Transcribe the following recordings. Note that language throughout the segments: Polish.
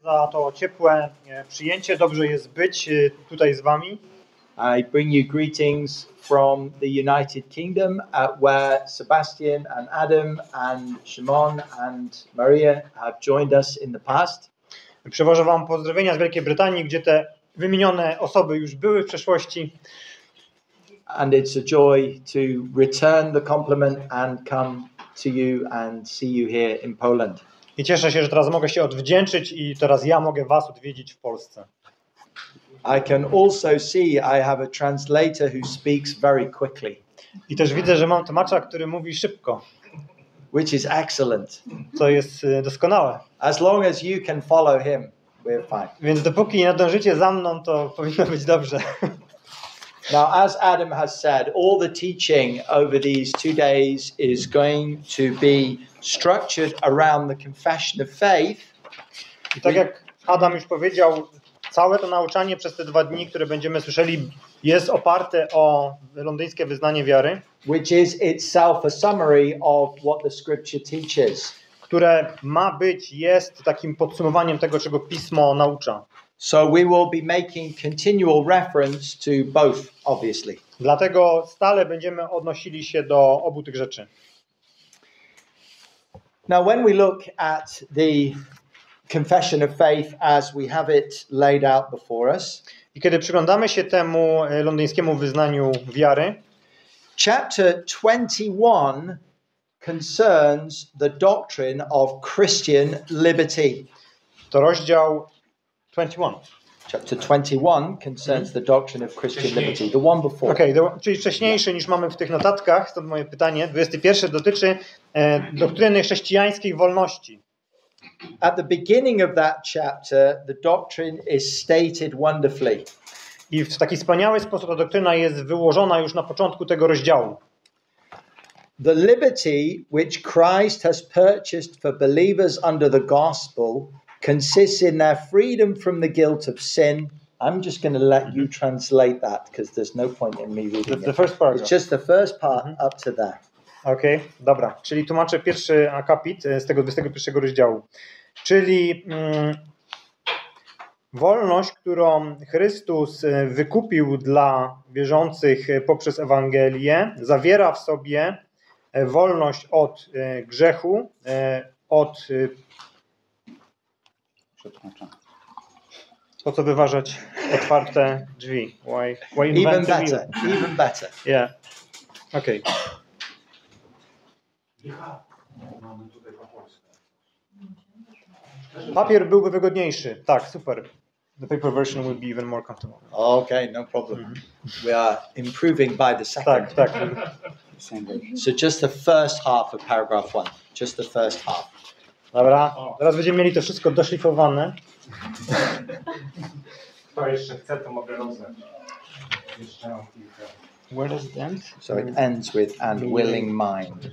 za to ciepłe przyjęcie. Dobrze jest być tutaj z wami. I bring you greetings from the United Kingdom, where Sebastian and Adam and Shimon and Maria have joined us in the past. Przywożę wam pozdrowienia z Wielkiej Brytanii, gdzie te wymienione osoby już były w przeszłości. And it's a joy to return the compliment and come to you and see you here in Poland. I cieszę się, że teraz mogę się odwdzięczyć i teraz ja mogę was odwiedzić w Polsce. I can also see I have a translator who speaks very quickly. I też widzę, że mam tłumacza, który mówi szybko. Which is excellent. Co jest doskonałe. As long as you can follow him, we're fine. Więc dopóki nadążycie za mną, to powinno być dobrze. Now, as Adam has said, all the teaching over these 2 days is going to be structured around the confession of faith. I tak jak Adam już powiedział, całe to nauczanie przez te 2 dni, które będziemy słyszeli, jest oparte o londyńskie wyznanie wiary, which is itself a summary of what the scripture teaches. Które jest takim podsumowaniem tego, czego Pismo naucza. So we will be making continual reference to both, obviously. Dlatego stale będziemy odnosili się do obu tych rzeczy. Now, when we look at the confession of faith as we have it laid out before us, i kiedy przyglądamy się temu londyńskiemu wyznaniu wiary, chapter 21 concerns the doctrine of Christian liberty. To rozdział 21. Chapter 21 concerns the doctrine of Christian liberty, the one before. Czyli wcześniejszy niż mamy w tych notatkach, stąd moje pytanie. 21 dotyczy doktryny chrześcijańskiej wolności. At the beginning of that chapter, the doctrine is stated wonderfully. I w taki wspaniały sposób ta doktryna jest wyłożona już na początku tego rozdziału. The liberty which Christ has purchased for believers under the gospel consists in their freedom from the guilt of sin. I'm just going to let you translate that because there's no point in me reading the first paragraph. It's just the first part up to there. Okej, dobra. Czyli tłumaczę pierwszy akapit z tego 21 rozdziału. Czyli wolność, którą Chrystus wykupił dla wierzących poprzez Ewangelię, zawiera w sobie wolność od grzechu, od po co wyważać otwarte drzwi? Why even better. Yeah. Okay. Papier byłby wygodniejszy. Tak, super. The paper version will be even more comfortable. Okay, no problem. We are improving by the second. Tak. So just the first half of paragraph 1. Just the first half. Dobra, teraz będziemy mieli to wszystko doszlifowane. Kto jeszcze chce, to mogę rozdać. Where does it end? So it ends with and willing mind.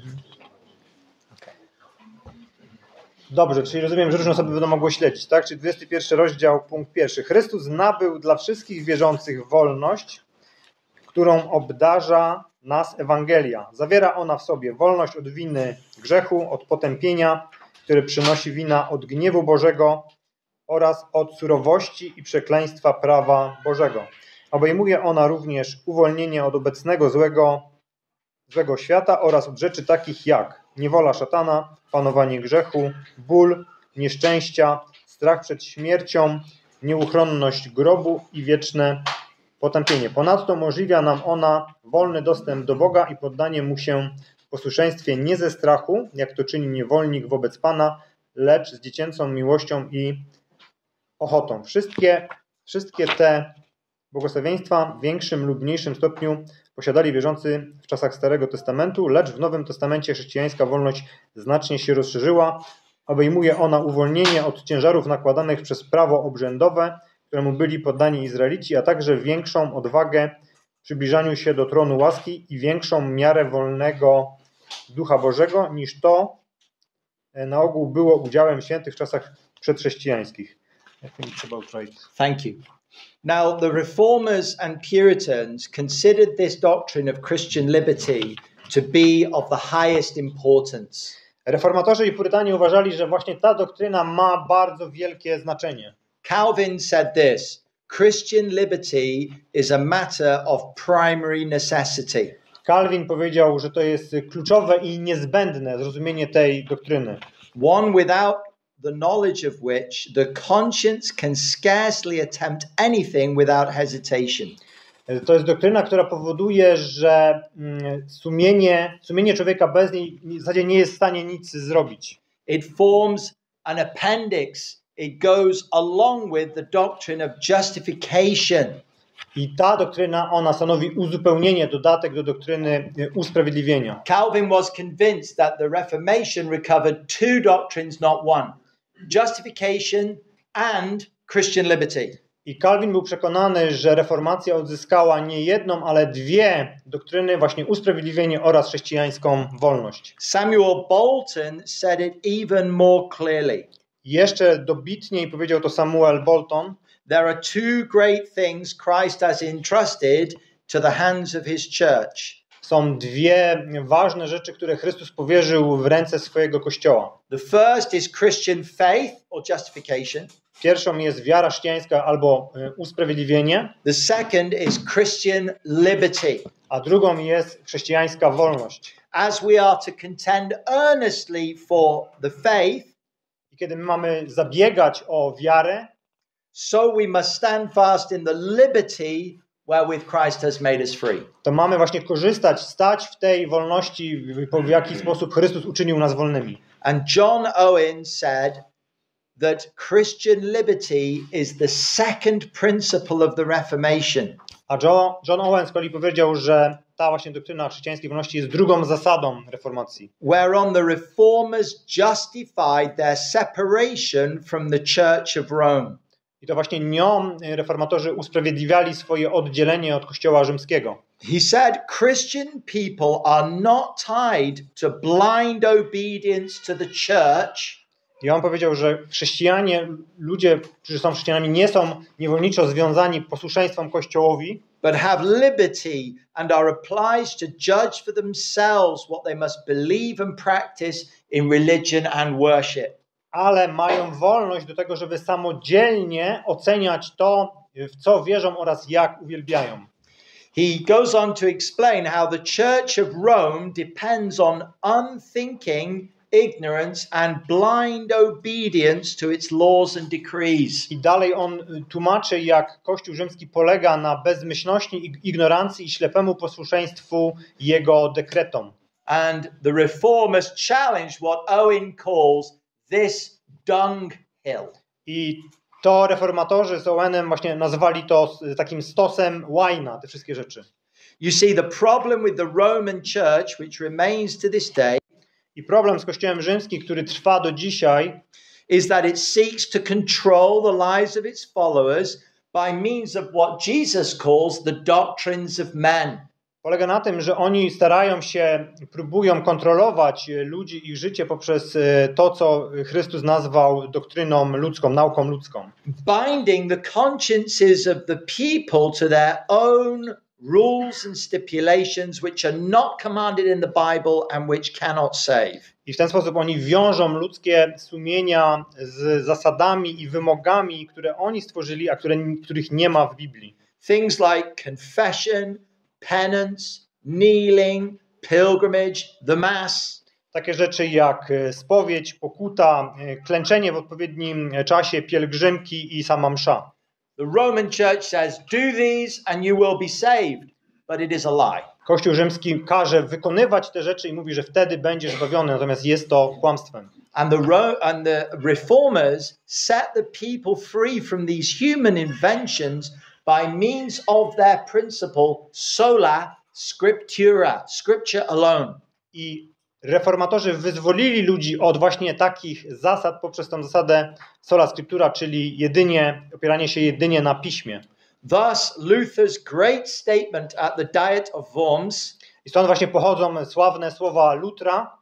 Dobrze, czyli rozumiem, że różne osoby będą mogły śledzić, tak? Czyli 21 rozdział, punkt 1. Chrystus nabył dla wszystkich wierzących wolność, którą obdarza nas Ewangelia. Zawiera ona w sobie wolność od winy grzechu, od potępienia, które przynosi wina, od gniewu Bożego oraz od surowości i przekleństwa prawa Bożego. Obejmuje ona również uwolnienie od obecnego złego świata oraz od rzeczy takich jak niewola szatana, panowanie grzechu, ból, nieszczęścia, strach przed śmiercią, nieuchronność grobu i wieczne potępienie. Ponadto umożliwia nam ona wolny dostęp do Boga i poddanie Mu się w posłuszeństwie nie ze strachu, jak to czyni niewolnik wobec Pana, lecz z dziecięcą miłością i ochotą. Wszystkie te błogosławieństwa w większym lub mniejszym stopniu posiadali wierzący w czasach Starego Testamentu, lecz w Nowym Testamencie chrześcijańska wolność znacznie się rozszerzyła. Obejmuje ona uwolnienie od ciężarów nakładanych przez prawo obrzędowe, któremu byli poddani Izraelici, a także większą odwagę w przybliżaniu się do tronu łaski i większą miarę wolnego Ducha Bożego, niż to na ogół było udziałem świętych w czasach przedchrześcijańskich. I think it's about right. Thank you. Now, the Reformers and Puritans considered this doctrine of Christian liberty to be of the highest importance. Reformatorzy i purytanie uważali, że właśnie ta doktryna ma bardzo wielkie znaczenie. Calvin said this: Christian liberty is a matter of primary necessity. Calvin powiedział, że to jest kluczowe i niezbędne zrozumienie tej doktryny. One without the knowledge of which the conscience can scarcely attempt anything without hesitation. To jest doktryna, która powoduje, że sumienie człowieka bez niej w zasadzie nie jest w stanie nic zrobić. It forms an appendix. It goes along with the doctrine of justification. I ta doktryna, ona stanowi uzupełnienie, dodatek do doktryny usprawiedliwienia. Calvin was convinced that the Reformation recovered two doctrines, not one: justification and Christian liberty. I Calvin był przekonany, że reformacja odzyskała nie jedną, ale dwie doktryny, właśnie usprawiedliwienie oraz chrześcijańską wolność. Samuel Bolton said it even more clearly. Jeszcze dobitniej powiedział to Samuel Bolton. There are two great things Christ has entrusted to the hands of his church. Są dwie ważne rzeczy, które Chrystus powierzył w ręce swojego Kościoła. The first is Christian faith or justification. Pierwszą jest wiara chrześcijańska albo usprawiedliwienie, The second is Christian liberty. a drugą jest chrześcijańska wolność. As we are to contend earnestly for the faith, I kiedy my mamy zabiegać o wiarę, so we must stand fast in the liberty wherewith Christ has made us free. to mamy właśnie korzystać, stać w tej wolności, w jaki sposób Chrystus uczynił nas wolnymi. And John Owen said that Christian liberty is the second principle of the Reformation. A John Owen z kolei powiedział, że ta właśnie doktryna chrześcijańskiej wolności jest drugą zasadą reformacji. Whereon the reformers justified their separation from the Church of Rome. I to właśnie nią reformatorzy usprawiedliwiali swoje oddzielenie od Kościoła rzymskiego. He said Christian people are not tied to blind obedience to the church. I on powiedział, że chrześcijanie, ludzie, którzy są chrześcijanami, nie są niewolniczo związani posłuszeństwem Kościołowi, but have liberty and are obliged to judge for themselves what they must believe and practice in religion and worship. ale mają wolność do tego, żeby samodzielnie oceniać to, w co wierzą oraz jak uwielbiają. He goes on to explain how the Church of Rome depends on unthinking ignorance and blind obedience to its laws and decrees. I dalej on tłumaczy, jak Kościół rzymski polega na bezmyślności, ignorancji i ślepemu posłuszeństwu jego dekretom. And the reformers challenge what Owen calls this dunghill. I to reformatorzy z Owenem właśnie nazwali to takim stosem łajna, te wszystkie rzeczy. You see, the problem with the Roman church, which remains to this day, I problem z Kościołem rzymskim, który trwa do dzisiaj, is that it seeks to control the lives of its followers by means of what Jesus calls the doctrines of men. polega na tym, że oni starają się, próbują kontrolować ludzi i ich życie poprzez to, co Chrystus nazwał doktryną ludzką, nauką ludzką. Binding the consciences of the people to their own rules and stipulations which are not commanded in the Bible and which cannot save. I w ten sposób oni wiążą ludzkie sumienia z zasadami i wymogami, które oni stworzyli, a których nie ma w Biblii. Things like confession, penance, kneeling, pilgrimage, the mass. Takie rzeczy jak spowiedź, pokuta, klęczenie w odpowiednim czasie, pielgrzymki i sama msza. The Roman Church says, do these and you will be saved, but it is a lie. Kościół rzymski każe wykonywać te rzeczy i mówi, że wtedy będziesz zbawiony, natomiast jest to kłamstwem. And the reformers set the people free from these human inventions by means of their principle sola scriptura, scripture alone. I reformatorzy wyzwolili ludzi od właśnie takich zasad poprzez tą zasadę sola scriptura, czyli opieranie się jedynie na piśmie. Thus Luther's great statement at the Diet of Worms, I stąd właśnie pochodzą sławne słowa Lutra: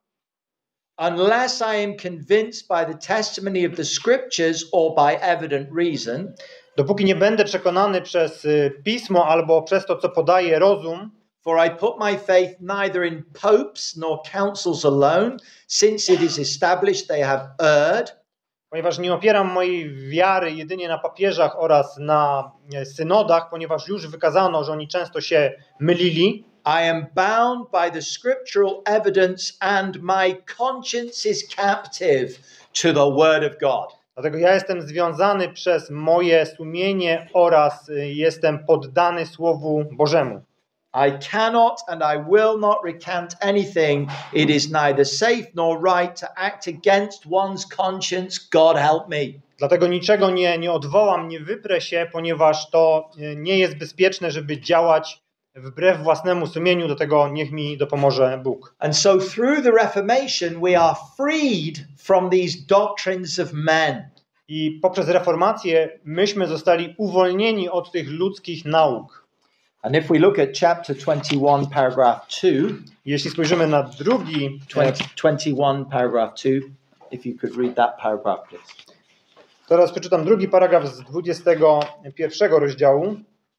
unless I am convinced by the testimony of the scriptures or by evident reason, dopóki nie będę przekonany przez pismo albo przez to, co podaje rozum, For I put my faith neither in popes nor councils alone, since it is established they have erred. Ponieważ nie opieram mojej wiary jedynie na papieżach oraz na synodach, ponieważ już wykazano, że oni często się mylili. I am bound by the scriptural evidence and my conscience is captive to the word of God. Dlatego ja jestem związany przez moje sumienie oraz jestem poddany Słowu Bożemu. I cannot and I will not recant anything. It is neither safe nor right to act against one's conscience. God help me. Dlatego niczego nie odwołam, nie wyprę się, ponieważ to nie jest bezpieczne, żeby działać wbrew własnemu sumieniu. Do tego niech mi dopomoże Bóg. And so through the Reformation we are freed from these doctrines of men. I poprzez reformację myśmy zostali uwolnieni od tych ludzkich nauk. And if we look at chapter 21, paragraph 2, Jeśli spojrzymy na drugi 21, paragraph 2, if you could read that paragraph, please. Teraz przeczytam drugi paragraf z 21 rozdziału.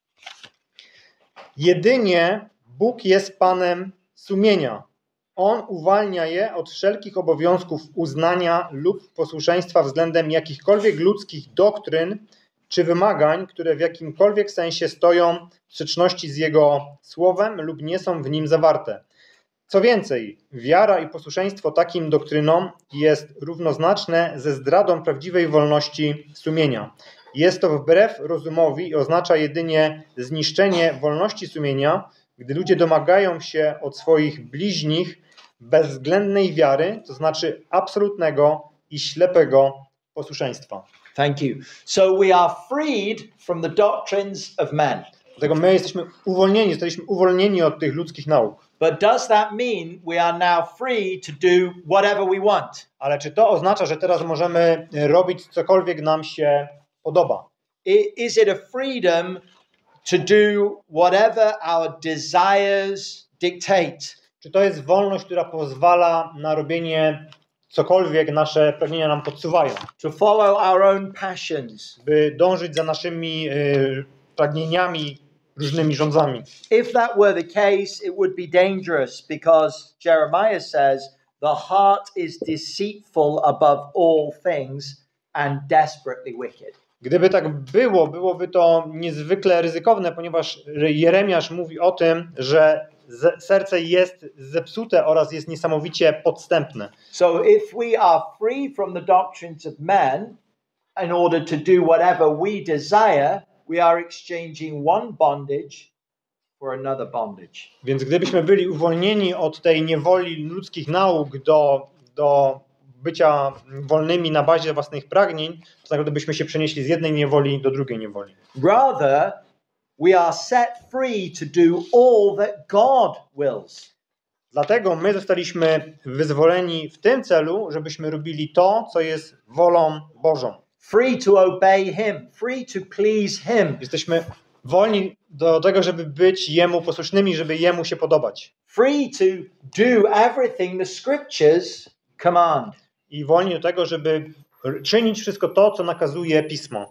Jedynie Bóg jest Panem sumienia. On uwalnia je od wszelkich obowiązków uznania lub posłuszeństwa względem jakichkolwiek ludzkich doktryn czy wymagań, które w jakimkolwiek sensie stoją w sprzeczności z Jego słowem lub nie są w nim zawarte. Co więcej, wiara i posłuszeństwo takim doktrynom jest równoznaczne ze zdradą prawdziwej wolności sumienia. Jest to wbrew rozumowi i oznacza jedynie zniszczenie wolności sumienia, gdy ludzie domagają się od swoich bliźnich bezwzględnej wiary, to znaczy absolutnego i ślepego posłuszeństwa. Thank you. So we are freed from the doctrines of men. Dlatego my jesteśmy uwolnieni od tych ludzkich nauk. But does that mean we are now free to do whatever we want? Ale czy to oznacza, że teraz możemy robić cokolwiek nam się podoba? Is it a freedom to do whatever our desires dictate? Czy to jest wolność, która pozwala na robienie cokolwiek nasze pragnienia nam podsuwają? To follow our own passions? By dążyć za naszymi pragnieniami, różnymi rządzami. If that were the case, it would be dangerous because Jeremiah says, the heart is deceitful above all things and desperately wicked. Gdyby tak było, byłoby to niezwykle ryzykowne, ponieważ Jeremiasz mówi o tym, że serce jest zepsute oraz jest niesamowicie podstępne. So if we are free from the doctrines of men in order to do whatever we desire, we are exchanging one bondage for another bondage. Więc gdybyśmy byli uwolnieni od tej niewoli ludzkich nauk do bycia wolnymi na bazie własnych pragnień, to tak naprawdę byśmy się przenieśli z jednej niewoli do drugiej niewoli. Rather, we are set free to do all that God wills. Dlatego my zostaliśmy wyzwoleni w tym celu, żebyśmy robili to, co jest wolą Bożą. Free to obey Him, free to please Him. Jesteśmy wolni do tego, żeby być Jemu posłusznymi, żeby Jemu się podobać. Free to do everything the Scriptures command. I wolni do tego, żeby czynić wszystko to, co nakazuje Pismo.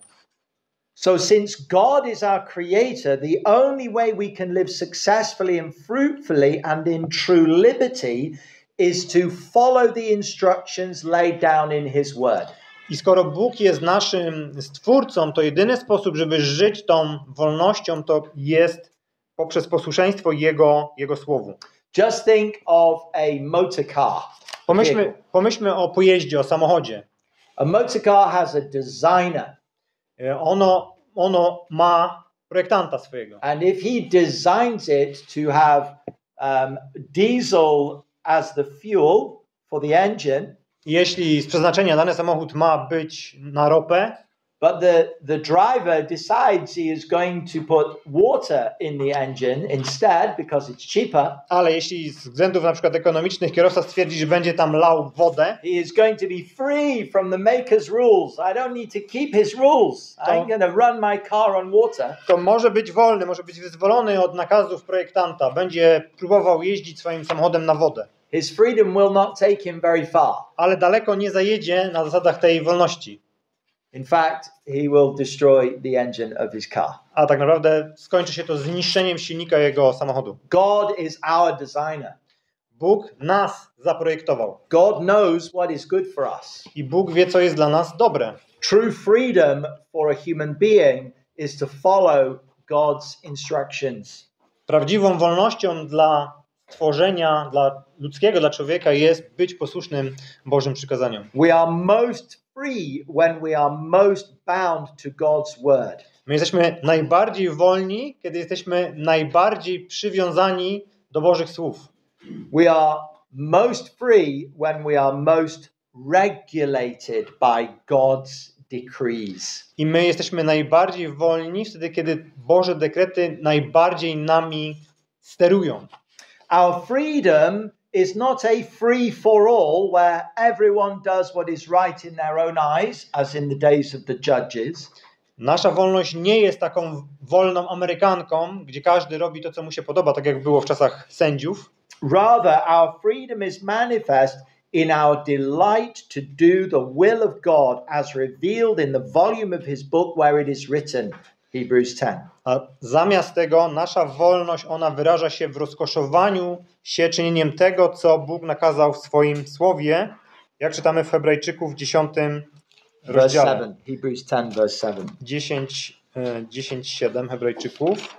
So since God is our creator, the only way we can live successfully and fruitfully and in true liberty is to follow the instructions laid down in His Word. I skoro Bóg jest naszym Stwórcą, to jedyny sposób, żeby żyć tą wolnością, to jest poprzez posłuszeństwo Jego Słowu. Just think of a motor car. Pomyślmy o pojeździe, o samochodzie. A motor car has a designer. Ono ma projektanta swojego. And if he designs it to have diesel as the fuel for the engine, Jeśli z przeznaczenia dany samochód ma być na ropę, but the driver decides he is going to put water in the engine instead because it's cheaper, ale jeśli z względów na przykład ekonomicznych kierowca stwierdzi, że będzie tam lał wodę, he is going to be free from the maker's rules. I don't need to keep his rules. I'm going to run my car on water. to może być wolny, może być wyzwolony od nakazów projektanta. Będzie próbował jeździć swoim samochodem na wodę. His freedom will not take him very far. Ale daleko nie zajedzie na zasadach tej wolności. In fact, he will destroy the engine of his car. A tak naprawdę skończy się to zniszczeniem silnika jego samochodu. God is our designer. Bóg nas zaprojektował God knows what is good for us. i Bóg wie, co jest dla nas dobre. True freedom for a human being is to follow God's instructions. Prawdziwą wolnością dla stworzenia, dla ludzkiego, dla człowieka jest być posłusznym Bożym przykazaniom. We are most free when we are most bound to God's word. My jesteśmy najbardziej wolni, kiedy jesteśmy najbardziej przywiązani do Bożych słów. We are most free when we are most regulated by God's decrees. I my jesteśmy najbardziej wolni wtedy, kiedy Boże dekrety najbardziej nami sterują. Our freedom is not a free for all where everyone does what is right in their own eyes, as in the days of the judges. Nasza wolność nie jest taką wolną Amerykanką, gdzie każdy robi to, co mu się podoba, tak jak było w czasach sędziów. Rather, our freedom is manifest in our delight to do the will of God as revealed in the volume of his book where it is written, Hebrews 10. A zamiast tego nasza wolność, ona wyraża się w rozkoszowaniu się czynieniem tego, co Bóg nakazał w swoim słowie, jak czytamy w Hebrajczyków 10 Verse rozdziale. 7. Hebrews 10, verse 7. 10:7 Hebrajczyków.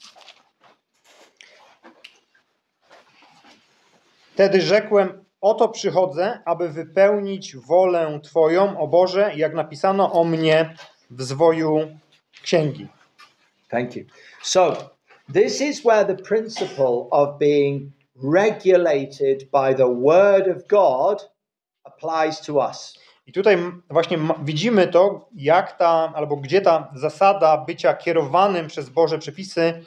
Wtedy rzekłem, oto przychodzę, aby wypełnić wolę Twoją, o Boże, jak napisano o mnie w zwoju księgi. Thank you. So, this is where the principle of being regulated by the word of God applies to us. I tutaj właśnie widzimy to, jak ta, albo gdzie ta zasada bycia kierowanym przez Boże przepisy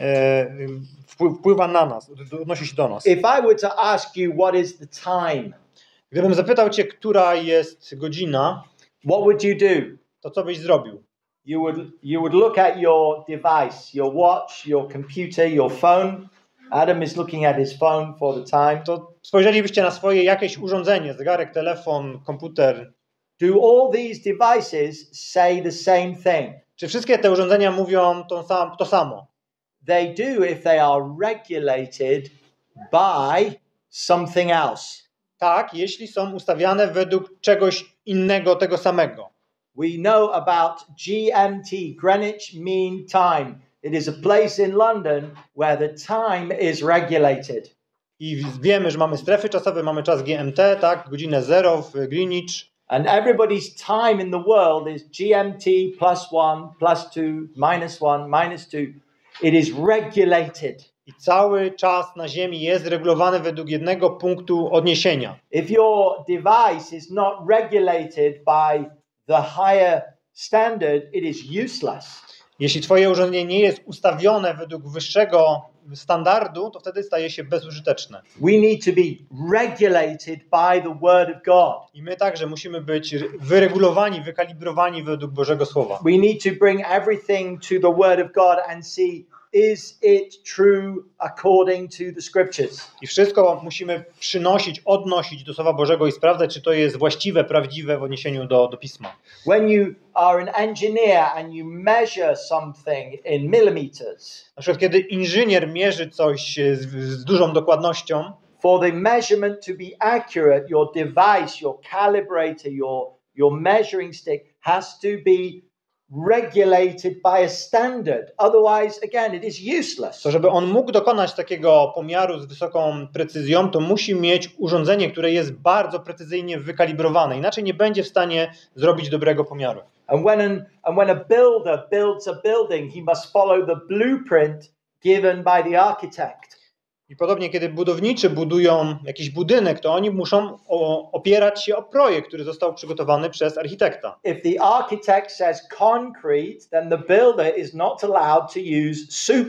wpływa na nas, odnosi się do nas. If I were to ask you what is the time, Gdybym zapytał Cię, która jest godzina, what would you do? to co byś zrobił? You would look at your device, your watch, your computer, your phone. Adam is looking at his phone for the time. To spojrzelibyście na swoje jakieś urządzenie, zegarek, telefon, komputer. Do all these devices say the same thing? Czy wszystkie te urządzenia mówią to samo? They do if they are regulated by something else. Tak, jeśli są ustawiane według czegoś innego, tego samego. We know about GMT, Greenwich Mean Time. It is a place in London where the time is regulated. I wiemy, że mamy strefy czasowe, mamy czas GMT, tak, godzinę 0 w Greenwich. And everybody's time in the world is GMT +1, +2, -1, -2. It is regulated. I cały czas na Ziemi jest regulowany według jednego punktu odniesienia. If your device is not regulated by the higher standard, it is useless. Jeśli Twoje urządzenie nie jest ustawione według wyższego standardu, to wtedy staje się bezużyteczne. We need to be regulated by the word of God. I my także musimy być wyregulowani, wykalibrowani według Bożego Słowa. We need to bring everything to the word of God and see, is it true according to the scriptures? I wszystko musimy przynosić, odnosić do Słowa Bożego i sprawdzać, czy to jest właściwe, prawdziwe w odniesieniu do Pisma. When you are an engineer and you measure something in millimeters, Na przykład, kiedy inżynier mierzy coś z dużą dokładnością, for the measurement to be accurate, your device, your calibrator, your measuring stick has to be regulated by a standard. Otherwise, again, it is useless. to żeby on mógł dokonać takiego pomiaru z wysoką precyzją, to musi mieć urządzenie, które jest bardzo precyzyjnie wykalibrowane. Inaczej nie będzie w stanie zrobić dobrego pomiaru. And when a builder builds a building, he must follow the blueprint given by the architect. I podobnie, kiedy budowniczy budują jakiś budynek, to oni muszą opierać się o projekt, który został przygotowany przez architekta. If the architect says concrete, then the builder is not allowed to use soup.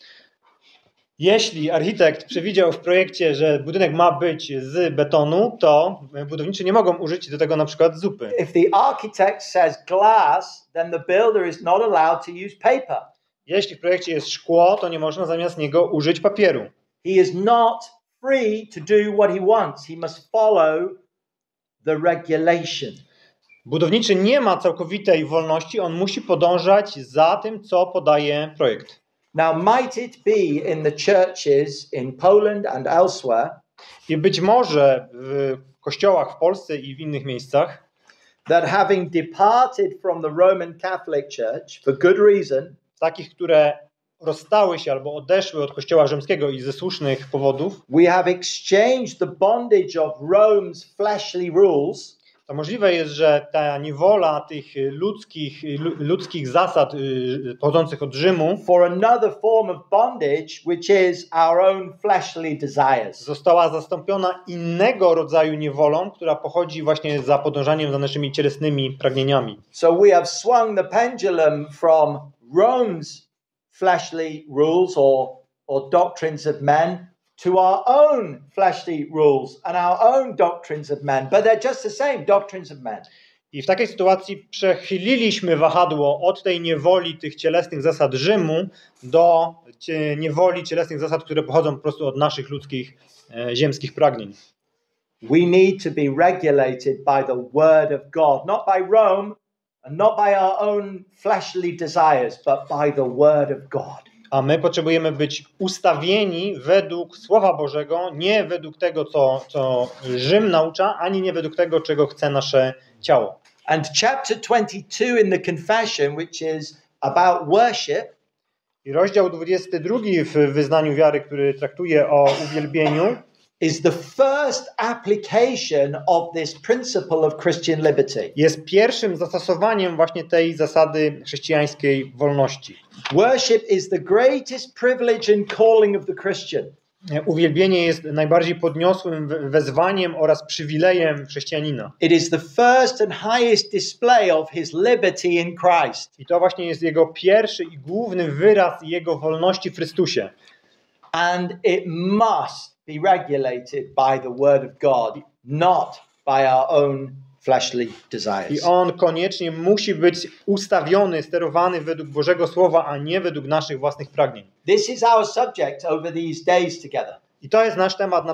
Jeśli architekt przewidział w projekcie, że budynek ma być z betonu, to budowniczy nie mogą użyć do tego na przykład zupy. If the architect says glass, then the builder is not allowed to use paper. Jeśli w projekcie jest szkło, to nie można zamiast niego użyć papieru. He is not free to do what he wants. He must follow the regulation. Budowniczy nie ma całkowitej wolności, on musi podążać za tym, co podaje projekt. Now, might it be in the churches in Poland and elsewhere I być może w kościołach w Polsce i w innych miejscach, that having departed from the Roman Catholic Church for good reason, takich, które rozstały się albo odeszły od kościoła rzymskiego i ze słusznych powodów, we have exchanged the bondage of Rome's fleshly rules to możliwe jest, że ta niewola tych ludzkich zasad pochodzących od Rzymu for another form of bondage, which is our own fleshly desires. została zastąpiona innego rodzaju niewolą, która pochodzi właśnie za podążaniem za naszymi cielesnymi pragnieniami. So we have swung the pendulum from Rome's fleshly rules or doctrines of men to our own fleshly rules and our own doctrines of men, but they're just the same doctrines of men. I w takiej sytuacji przechyliliśmy wahadło od tej niewoli tych cielesnych zasad Rzymu do niewoli cielesnych zasad, które pochodzą po prostu od naszych ludzkich, ziemskich pragnień. We need to be regulated by the word of God, not by Rome and not by our own fleshly desires, but by the word of God. A my potrzebujemy być ustawieni według Słowa Bożego, nie według tego, co Rzym naucza, ani nie według tego, czego chce nasze ciało. And chapter 22 in the confession, which is about worship, I rozdział 22 w wyznaniu wiary, który traktuje o uwielbieniu, is the first application of this principle of Christian liberty. jest pierwszym zastosowaniem właśnie tej zasady chrześcijańskiej wolności. Worship is the greatest privilege and calling of the Christian. Uwielbienie jest najbardziej podniosłym wezwaniem oraz przywilejem chrześcijanina. It is the first and highest display of his liberty in Christ. I to właśnie jest jego pierwszy i główny wyraz jego wolności w Chrystusie. And it must be regulated by the word of God, not by our own fleshly I desires. on koniecznie musi być ustawiony, sterowany według Bożego Słowa, a nie według naszych własnych pragnień. This is our subject over these days together. I to jest nasz temat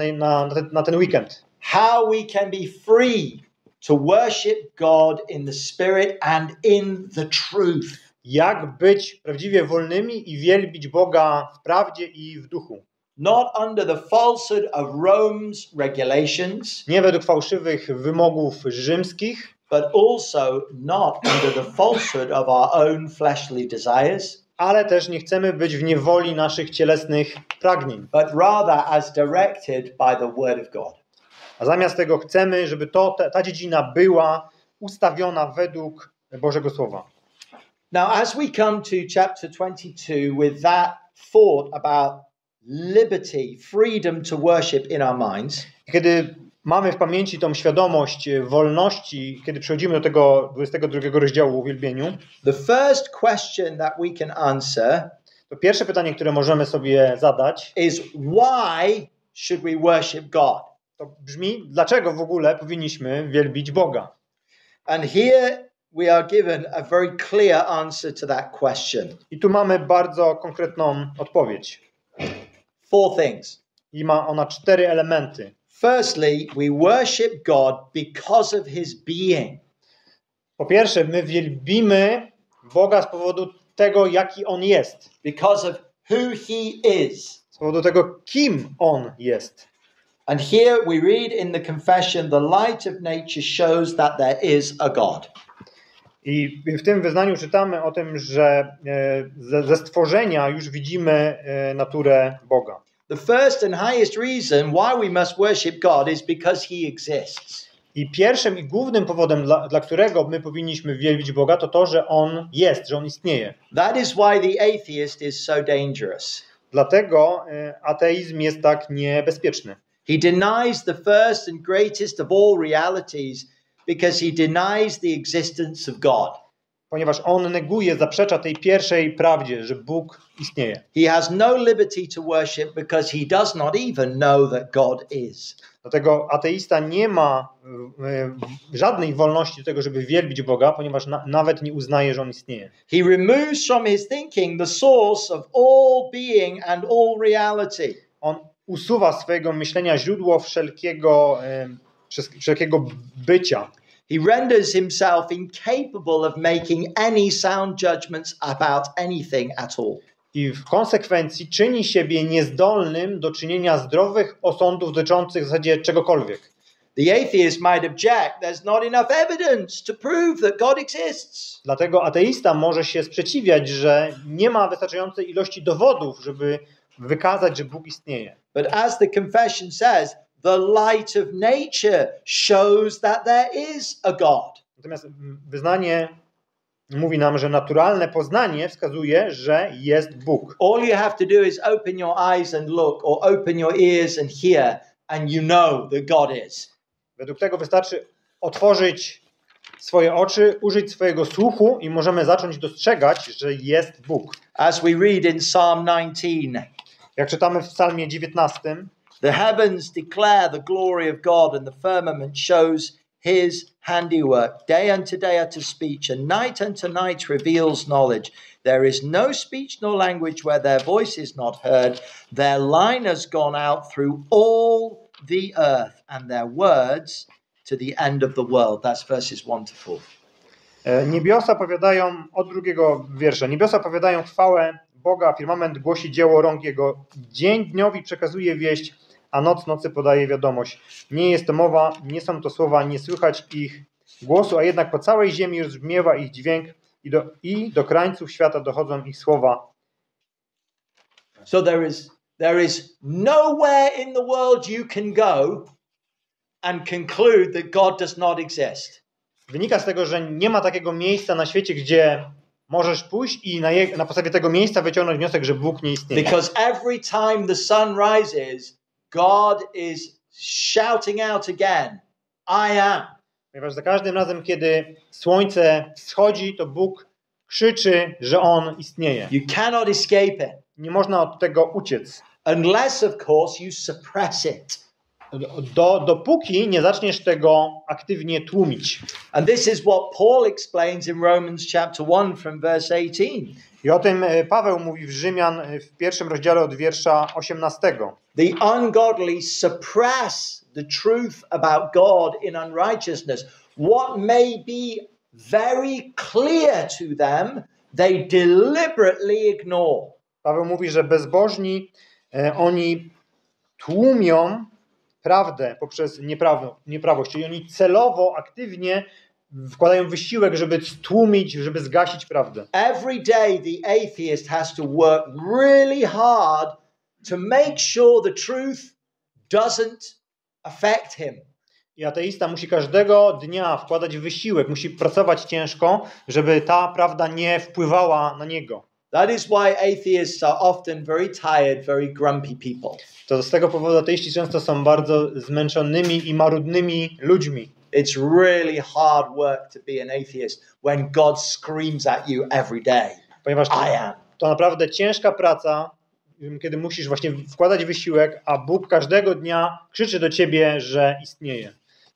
na ten weekend. How we can be free to worship God in the Spirit and in the truth. Jak być prawdziwie wolnymi i wielbić Boga w prawdzie i w duchu. Not under the falsehood of Rome's regulations, Nie według fałszywych wymogów rzymskich, but also not under the falsehood of our own fleshly desires, ale też nie chcemy być w niewoli naszych cielesnych pragnień. but rather as directed by the word of God. A zamiast tego chcemy, żeby ta dziedzina była ustawiona według Bożego Słowa. Now, as we come to chapter 22 with that thought about liberty, freedom to worship in our minds, Kiedy mamy w pamięci tą świadomość wolności, kiedy przechodzimy do tego 22 rozdziału o uwielbieniu, the first question that we can answer to pierwsze pytanie, które możemy sobie zadać, is why should we worship God? to brzmi, dlaczego w ogóle powinniśmy wielbić Boga? And here we are given a very clear answer to that question. I tu mamy bardzo konkretną odpowiedź. 4 things. I ma ona 4 elementy. Firstly, we worship God because of his being. Po pierwsze, my wielbimy Boga z powodu tego, jaki On jest. Because of who he is. Z powodu tego, kim On jest. And here we read in the confession, the light of nature shows that there is a God. I w tym wyznaniu czytamy o tym, że ze stworzenia już widzimy naturę Boga. The first and highest reason why we must worship God is because he exists. I pierwszym i głównym powodem, dla którego my powinniśmy wielbić Boga, to to, że On jest, że On istnieje. That is why the atheist is so dangerous. Dlatego ateizm jest tak niebezpieczny. He denies the first and greatest of all realities because he denies the existence of God. Ponieważ on neguje, zaprzecza tej pierwszej prawdzie, że Bóg istnieje. He has no liberty to worship because he does not even know that God is. Dlatego ateista nie ma żadnej wolności do tego, żeby wielbić Boga, ponieważ nawet nie uznaje, że On istnieje. He removes from his thinking the source of all being and all reality. On usuwa z swojego myślenia źródło wszelkiego bycia. He renders himself incapable of making any sound judgments about anything at all. I w konsekwencji czyni siebie niezdolnym do czynienia zdrowych osądów dotyczących w zasadzie czegokolwiek. The atheist might object, there's not enough evidence to prove that God exists. Dlatego ateista może się sprzeciwiać, że nie ma wystarczającej ilości dowodów, żeby wykazać, że Bóg istnieje. But as the confession says, the light of nature shows that there is a God. Natomiast wyznanie mówi nam, że naturalne poznanie wskazuje, że jest Bóg. All you have to do is open your eyes and look, or open your ears and hear, and you know that God is. Według tego wystarczy otworzyć swoje oczy, użyć swojego słuchu i możemy zacząć dostrzegać, że jest Bóg. As we read in Psalm 19, Jak czytamy w Psalmie 19, the heavens declare the glory of God, and the firmament shows his handiwork. Day unto day utter speech, and night unto night reveals knowledge. There is no speech nor language where their voice is not heard. Their line has gone out through all the earth, and their words to the end of the world. That's verses 1 to 4. Niebiosa powiadają, od drugiego wiersza, niebiosa powiadają chwałę Boga, firmament głosi dzieło rąk Jego. Dzień dniowi przekazuje wieść, a noc nocy podaje wiadomość. Nie jest to mowa, nie są to słowa, nie słychać ich głosu, a jednak po całej ziemi rozbrzmiewa ich dźwięk i do krańców świata dochodzą ich słowa. So there is nowhere in the world you can go and conclude that God does not exist. Wynika z tego, że nie ma takiego miejsca na świecie, gdzie możesz pójść i na podstawie tego miejsca wyciągnąć wniosek, że Bóg nie istnieje. Because every time the sun rises, God is shouting out again, I am. Ponieważ za każdym razem, kiedy słońce wschodzi, to Bóg krzyczy, że On istnieje. You cannot escape it. Nie można od tego uciec. Unless, of course, you suppress it. Dopóki nie zaczniesz tego aktywnie tłumić. And this is what Paul explains in Romans chapter 1 from verse 18. I o tym Paweł mówi w Rzymian w 1 rozdziale od wiersza 18. The ungodly suppress the truth about God in unrighteousness. What may be very clear to them, they deliberately ignore. Paweł mówi, że bezbożni oni tłumią prawdę poprzez nieprawość, czyli oni celowo, aktywnie wkładają wysiłek, żeby stłumić, żeby zgasić prawdę. Every day the atheist has to work really hard to make sure the truth doesn't affect him. I ateista musi każdego dnia wkładać wysiłek, musi pracować ciężko, żeby ta prawda nie wpływała na niego. That is why atheists are often very tired, very grumpy people. To z tego powodu ateiści często są bardzo zmęczonymi i marudnymi ludźmi. It's really hard work to be an atheist when God screams at you every day. Ponieważ I am. to naprawdę ciężka praca, kiedy musisz właśnie wkładać wysiłek, a Bóg każdego dnia krzyczy do ciebie, że istnieje.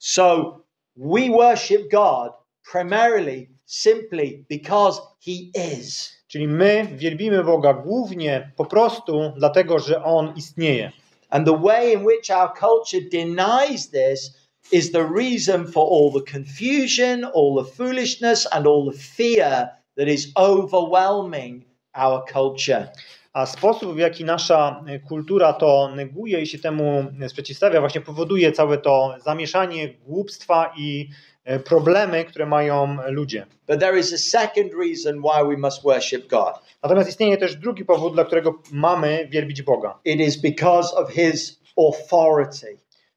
So we worship God primarily simply because he is. Czyli my wielbimy Boga głównie po prostu dlatego, że On istnieje. And the way in which our culture denies this is the reason for all the confusion, all the foolishness and all the fear that is overwhelming our culture. A sposób, w jaki nasza kultura to neguje i się temu przeciwstawia, właśnie powoduje całe to zamieszanie, głupstwa i problemy, które mają ludzie. But there is a second reason why we must worship God. Natomiast istnieje też drugi powód, dla którego mamy wielbić Boga. It is because of his authority.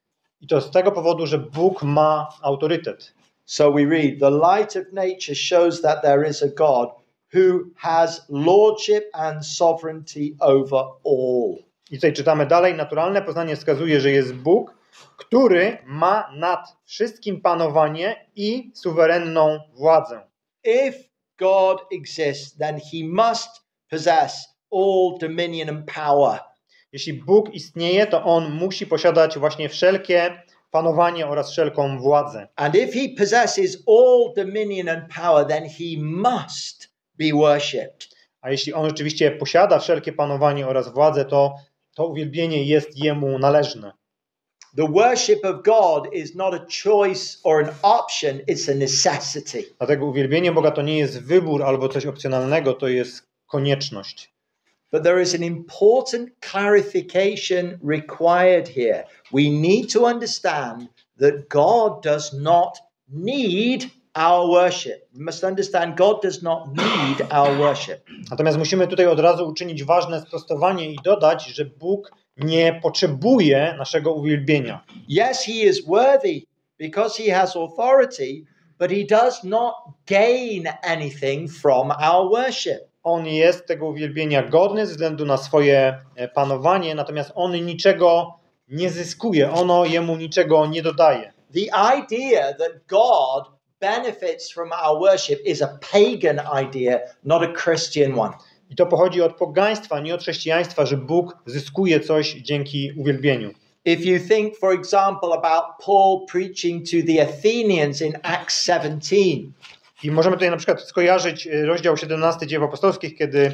I to z tego powodu, że Bóg ma autorytet. So we read, the light of nature shows that there is a God who has lordship and sovereignty over all. I tutaj czytamy dalej, naturalne poznanie wskazuje, że jest Bóg, który ma nad wszystkim panowanie i suwerenną władzę. If God exists, then he must possess all dominion and power. Jeśli Bóg istnieje, to On musi posiadać właśnie wszelkie panowanie oraz wszelką władzę. And if he possesses all dominion and power, then he must be worshipped. A jeśli On rzeczywiście posiada wszelkie panowanie oraz władzę, to uwielbienie jest Jemu należne. The worship of God is not a choice or an option, it's a necessity. Dlatego uwielbienie Boga to nie jest wybór albo coś opcjonalnego, to jest konieczność. But there is an important clarification required here. We need to understand that God does not need our worship. We must understand God does not need our worship. Natomiast musimy tutaj od razu uczynić ważne sprostowanie i dodać, że Bóg nie potrzebuje naszego uwielbienia. Yes, he is worthy because he has authority, but he does not gain anything from our worship. On jest tego uwielbienia godny ze względu na swoje panowanie, natomiast on niczego nie zyskuje, ono jemu niczego nie dodaje. The idea that God benefits from our worship is a pagan idea, not a Christian one. I to pochodzi od pogaństwa, nie od chrześcijaństwa, że Bóg zyskuje coś dzięki uwielbieniu. If you think, for example, about Paul preaching to the Athenians in Acts 17, I możemy tutaj na przykład skojarzyć rozdział 17 Dzieł Apostolskich, kiedy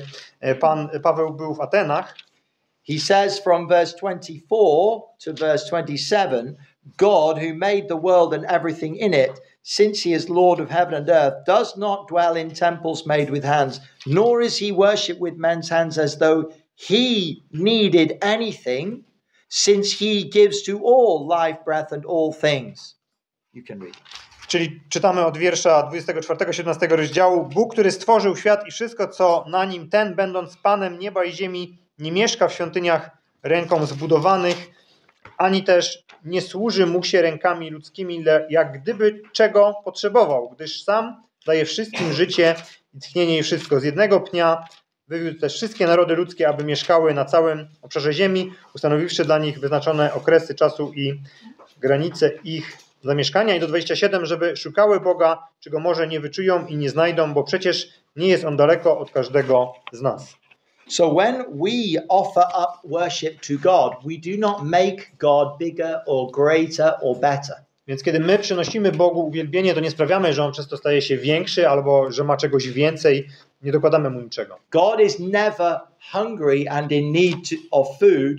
Paweł był w Atenach. he says from verse 24 to verse 27, God, who made the world and everything in it, since he is Lord of heaven and earth, does not dwell in temples made with hands, nor is he worshipped with men's hands as though he needed anything, since he gives to all life, breath, and all things. You can read. Czyli czytamy od wiersza 24, 17 rozdziału. Bóg, który stworzył świat i wszystko, co na nim, ten, będąc Panem nieba i ziemi, nie mieszka w świątyniach ręką zbudowanych, ani też nie służy mu się rękami ludzkimi, jak gdyby czego potrzebował, gdyż sam daje wszystkim życie i tchnienie i wszystko. Z jednego pnia wywiódł też wszystkie narody ludzkie, aby mieszkały na całym obszarze ziemi, ustanowiwszy dla nich wyznaczone okresy czasu i granice ich zamieszkania. I do 27, żeby szukały Boga, czego może nie wyczują i nie znajdą, bo przecież nie jest On daleko od każdego z nas. So when we offer up worship to God, we do not make God bigger or greater or better. Więc kiedy my przynosimy Bogu uwielbienie, to nie sprawiamy, że On przez to staje się większy albo że ma czegoś więcej, nie dokładamy Mu niczego. God is never hungry and in need of food.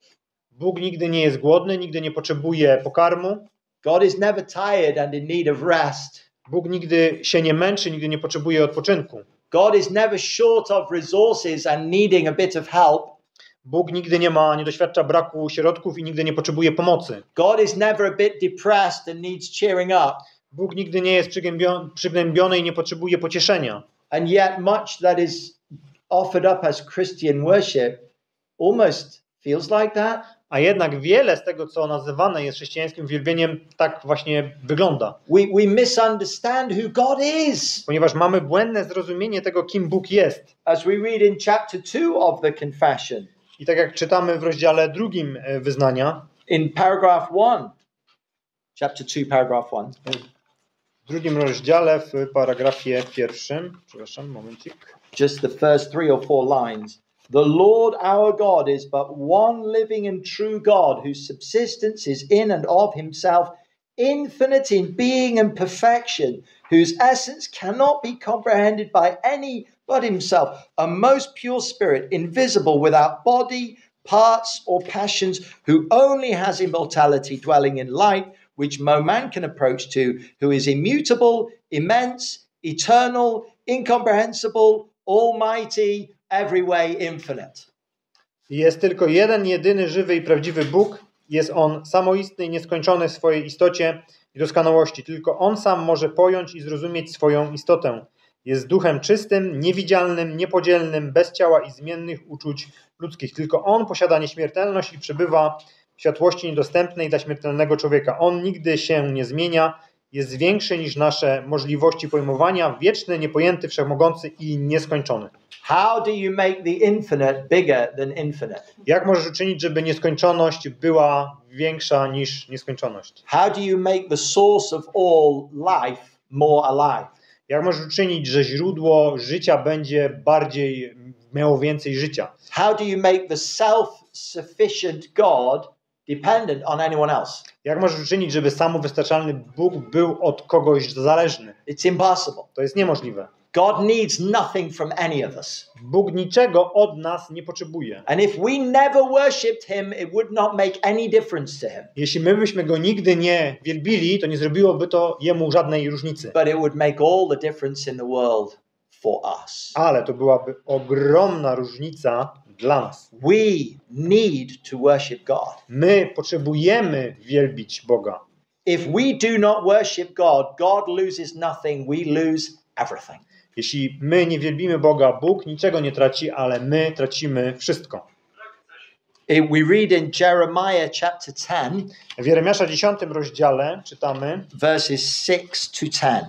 Bóg nigdy nie jest głodny, nigdy nie potrzebuje pokarmu. God is never tired and in need of rest. Bóg nigdy się nie męczy, nigdy nie potrzebuje odpoczynku. God is never short of resources and needing a bit of help. Bóg nigdy nie doświadcza braku środków i nigdy nie potrzebuje pomocy. God is never a bit depressed and needs cheering up. Bóg nigdy nie jest przygnębiony i nie potrzebuje pocieszenia. And yet much that is offered up as Christian worship almost feels like that. A jednak wiele z tego, co nazywane jest chrześcijańskim uwielbieniem, tak właśnie wygląda. We misunderstand who God is. Ponieważ mamy błędne zrozumienie tego, kim Bóg jest. As we read in chapter 2 of the confession. I tak jak czytamy w rozdziale 2 wyznania. In paragraph 1. Chapter 2, paragraph 1. W drugim rozdziale, w paragrafie 1. Przepraszam, momencik. Just the first 3 or 4 lines. The Lord our God is but one living and true God, whose subsistence is in and of himself, infinite in being and perfection, whose essence cannot be comprehended by any but himself, a most pure spirit, invisible, without body, parts, or passions, who only has immortality, dwelling in light, which no man can approach to, who is immutable, immense, eternal, incomprehensible, almighty, every way infinite. Jest tylko jeden, jedyny, żywy i prawdziwy Bóg. Jest On samoistny i nieskończony w swojej istocie i doskonałości. Tylko On sam może pojąć i zrozumieć swoją istotę. Jest duchem czystym, niewidzialnym, niepodzielnym, bez ciała i zmiennych uczuć ludzkich. Tylko On posiada nieśmiertelność i przebywa w światłości niedostępnej dla śmiertelnego człowieka. On nigdy się nie zmienia, jest większy niż nasze możliwości pojmowania, wieczny, niepojęty, wszechmogący i nieskończony. How do you make the infinite bigger than infinite? Jak możesz uczynić, żeby nieskończoność była większa niż nieskończoność? How do you make the source of all life more alive? Jak możesz uczynić, że źródło życia będzie miało więcej życia? How do you make the self-sufficient God dependent on anyone else? Jak możesz uczynić, żeby samowystarczalny Bóg był od kogoś zależny? It's impossible. To jest niemożliwe. God needs nothing from any of us. Bóg niczego od nas nie potrzebuje. And if we never worshipped him, it would not make any difference to him. Jeśli my byśmy go nigdy nie wielbili, to nie zrobiłoby to jemu żadnej różnicy. But it would make all the difference in the world for us. Ale to byłaby ogromna różnica dla nas. We need to worship God. My potrzebujemy wielbić Boga. If we do not worship God, God loses nothing, we lose everything. Jeśli my nie wielbimy Boga, Bóg niczego nie traci, ale my tracimy wszystko. We read in Jeremiah chapter 10, W Jeremiasza 10 rozdziale czytamy verses 6 to 10.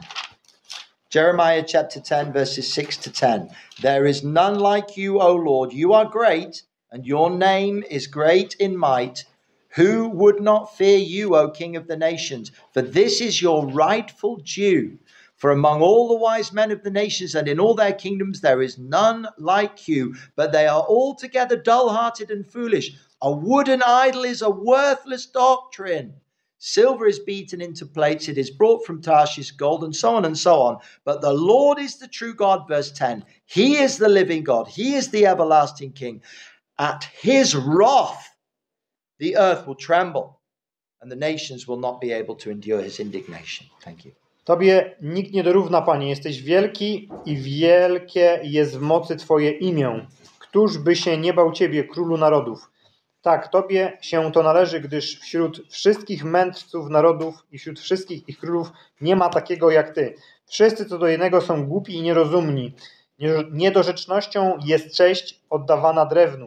Jeremiah chapter 10, verses 6 to 10. There is none like you, O Lord. You are great, and your name is great in might. Who would not fear you, O King of the nations? For this is your rightful due. For among all the wise men of the nations and in all their kingdoms there is none like you, but they are altogether dull-hearted and foolish. A wooden idol is a worthless doctrine. Silver is beaten into plates, it is brought from Tarshish, gold, and so on and so on. But the Lord is the true God, verse 10. He is the living God. He is the everlasting King. At his wrath, the earth will tremble, and the nations will not be able to endure his indignation. Thank you. Tobie nikt nie dorówna, Panie. Jesteś wielki i wielkie jest w mocy Twoje imię. Któż by się nie bał Ciebie, Królu narodów? Tak, Tobie się to należy, gdyż wśród wszystkich mędrców narodów i wśród wszystkich ich królów nie ma takiego jak Ty. Wszyscy co do jednego są głupi i nierozumni. Niedorzecznością jest cześć oddawana drewnu.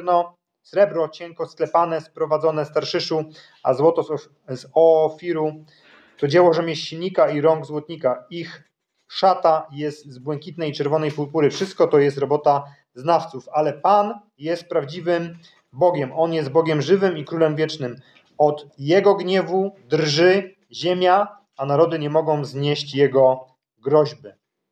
Srebro cienko sklepane, sprowadzone z Tarszyszu, a złoto z Ofiru. To dzieło rzemieślnika i rąk złotnika. Ich szata jest z błękitnej i czerwonej purpury. Wszystko to jest robota znawców, ale Pan jest prawdziwym Bogiem. On jest Bogiem żywym i Królem wiecznym. Od Jego gniewu drży ziemia, a narody nie mogą znieść Jego groźby.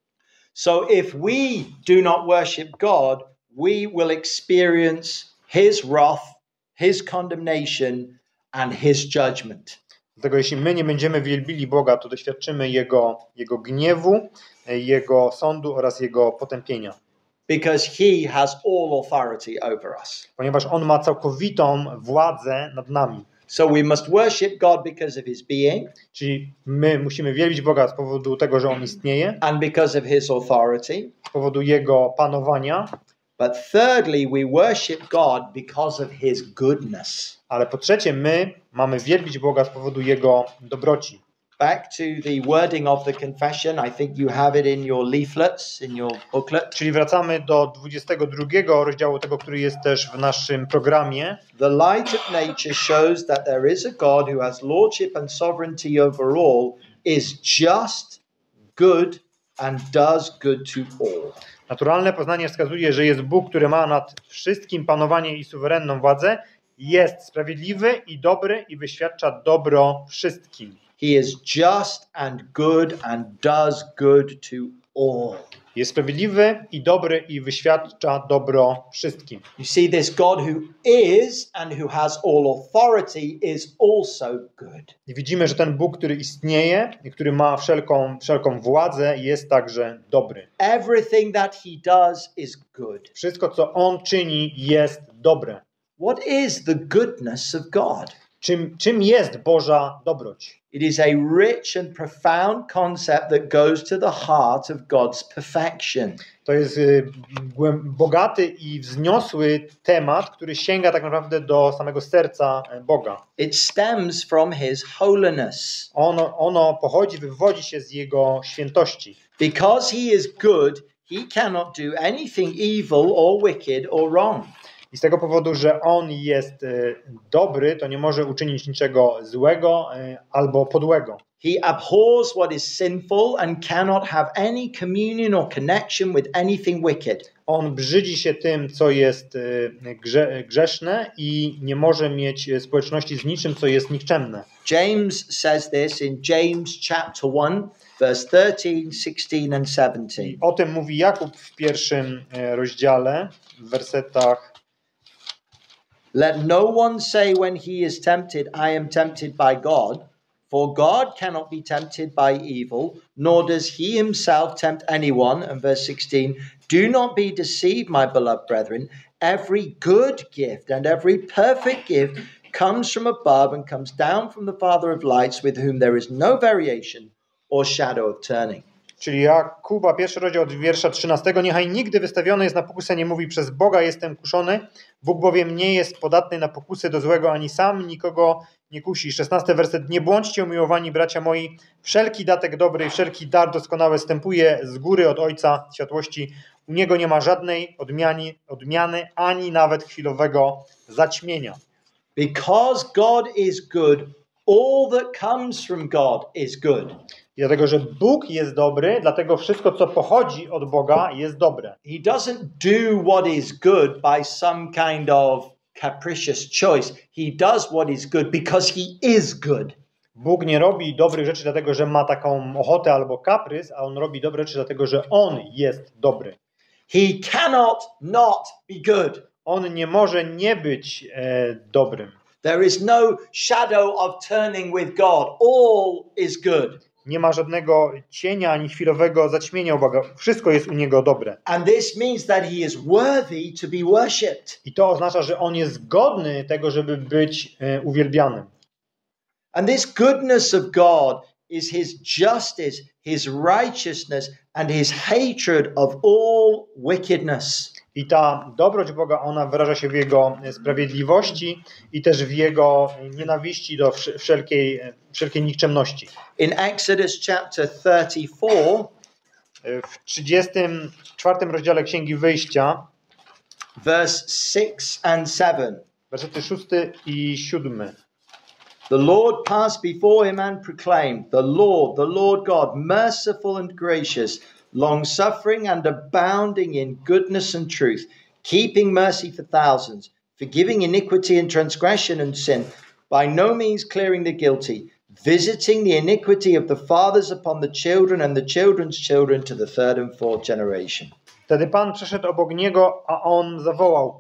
So if we do not worship God, we will experience his wrath, his condemnation, and his judgment. Dlatego jeśli my nie będziemy wielbili Boga, to doświadczymy Jego gniewu, Jego sądu oraz Jego potępienia. Because he has all authority over us. Ponieważ On ma całkowitą władzę nad nami. So we must worship God because of his being. Czyli my musimy wielbić Boga z powodu tego, że On istnieje, And because of his authority. z powodu Jego panowania, But thirdly, we worship God because of his goodness. ale po trzecie my mamy wielbić Boga z powodu Jego dobroci. Back to the wording of the confession. I think you have it in your leaflets, in your booklet. Czyli wracamy do 22 rozdziału tego, który jest też w naszym programie. The light of nature shows that there is a God who has lordship and sovereignty over all, is just, good, and does good to all. Naturalne poznanie wskazuje, że jest Bóg, który ma nad wszystkim panowanie i suwerenną władzę, jest sprawiedliwy i dobry i wyświadcza dobro wszystkim. He is just and good and does good to all. Jest sprawiedliwy i dobry i wyświadcza dobro wszystkim. You see, this God who is and who has all authority is also good. I widzimy, że ten Bóg, który istnieje i który ma wszelką władzę, jest także dobry. Everything that he does is good. Wszystko, co On czyni, jest dobre. What is the goodness of God? Czym jest Boża dobroć? It is a rich and profound concept that goes to the heart of God's perfection. To jest bogaty i wzniosły temat, który sięga tak naprawdę do samego serca Boga. It stems from his holiness. Ono wywodzi się z Jego świętości. Because he is good, he cannot do anything evil or wicked or wrong. I z tego powodu, że On jest dobry, to nie może uczynić niczego złego albo podłego. He abhors what is sinful and cannot have any communion or connection with anything wicked. On brzydzi się tym, co jest grzeszne i nie może mieć społeczności z niczym, co jest nikczemne. James says this in James chapter 1, verse 13, 16 and 17. I o tym mówi Jakub w pierwszym rozdziale, w wersetach Let no one say when he is tempted, I am tempted by God, For God cannot be tempted by evil, nor does he himself tempt anyone. And verse 16, do not be deceived, my beloved brethren. Every good gift and every perfect gift comes from above and comes down from the Father of lights, with whom there is no variation or shadow of turning. Czyli Jakuba, 1 rozdział od wiersza 13. Niechaj nigdy wystawiony jest na pokusę nie mówi przez Boga jestem kuszony. Bóg bowiem nie jest podatny na pokusy do złego, ani sam nikogo nie kusi. 16 werset. Nie bądźcie umiłowani, bracia moi. Wszelki datek dobry i wszelki dar doskonały stępuje z góry od Ojca światłości. U Niego nie ma żadnej odmiany, ani nawet chwilowego zaćmienia. Because God is good, all that comes from God is good. I dlatego, że Bóg jest dobry, dlatego wszystko, co pochodzi od Boga, jest dobre. He doesn't do what is good by some kind of capricious choice. He does what is good because he is good. Bóg nie robi dobrych rzeczy dlatego, że ma taką ochotę albo kaprys, a On robi dobre rzeczy dlatego, że On jest dobry. He cannot not be good. On nie może nie być dobrym. There is no shadow of turning with God. All is good. Nie ma żadnego cienia ani chwilowego zaćmienia u Boga. Wszystko jest u Niego dobre. And this means that he is worthy to be worshipped. I to oznacza, że On jest godny tego, żeby być uwielbianym. And this goodness of God is his justice, his righteousness and his hatred of all wickedness. I ta dobroć Boga, ona wyraża się w Jego sprawiedliwości i też w Jego nienawiści do wszelkiej nikczemności. In Exodus chapter 34, W 34 rozdziale Księgi Wyjścia, verse 6 and 7, wersety 6 i 7. the Lord passed before him and proclaimed, the Lord God, merciful and gracious, long-suffering and abounding in goodness and truth, keeping mercy for thousands, forgiving iniquity and transgression and sin, by no means clearing the guilty, visiting the iniquity of the fathers upon the children and the children's children to the third and fourth generation. Wtedy Pan przeszedł obok niego, a on zawołał: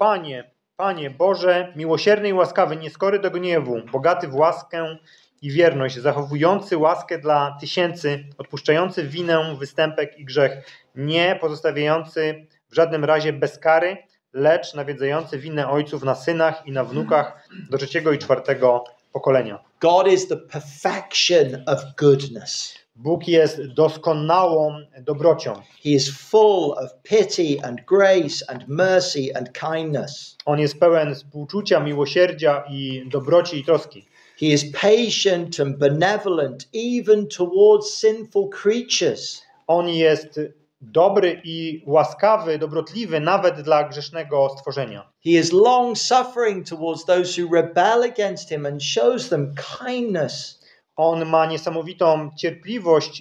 Panie Boże, miłosierny i łaskawy, nieskory do gniewu, bogaty w łaskę i wierność, zachowujący łaskę dla tysięcy, odpuszczający winę, występek i grzech, nie pozostawiający w żadnym razie bez kary, lecz nawiedzający winę ojców na synach i na wnukach do 3. i 4. pokolenia. God is the perfection of goodness. Bóg jest doskonałą dobrocią. He is full of pity and grace and mercy and kindness. On jest pełen współczucia, miłosierdzia i dobroci i troski. He is patient and benevolent even towards sinful creatures. On jest dobry i łaskawy, dobrotliwy nawet dla grzesznego stworzenia. He is long-suffering towards those who rebel against him and shows them kindness. On ma niesamowitą cierpliwość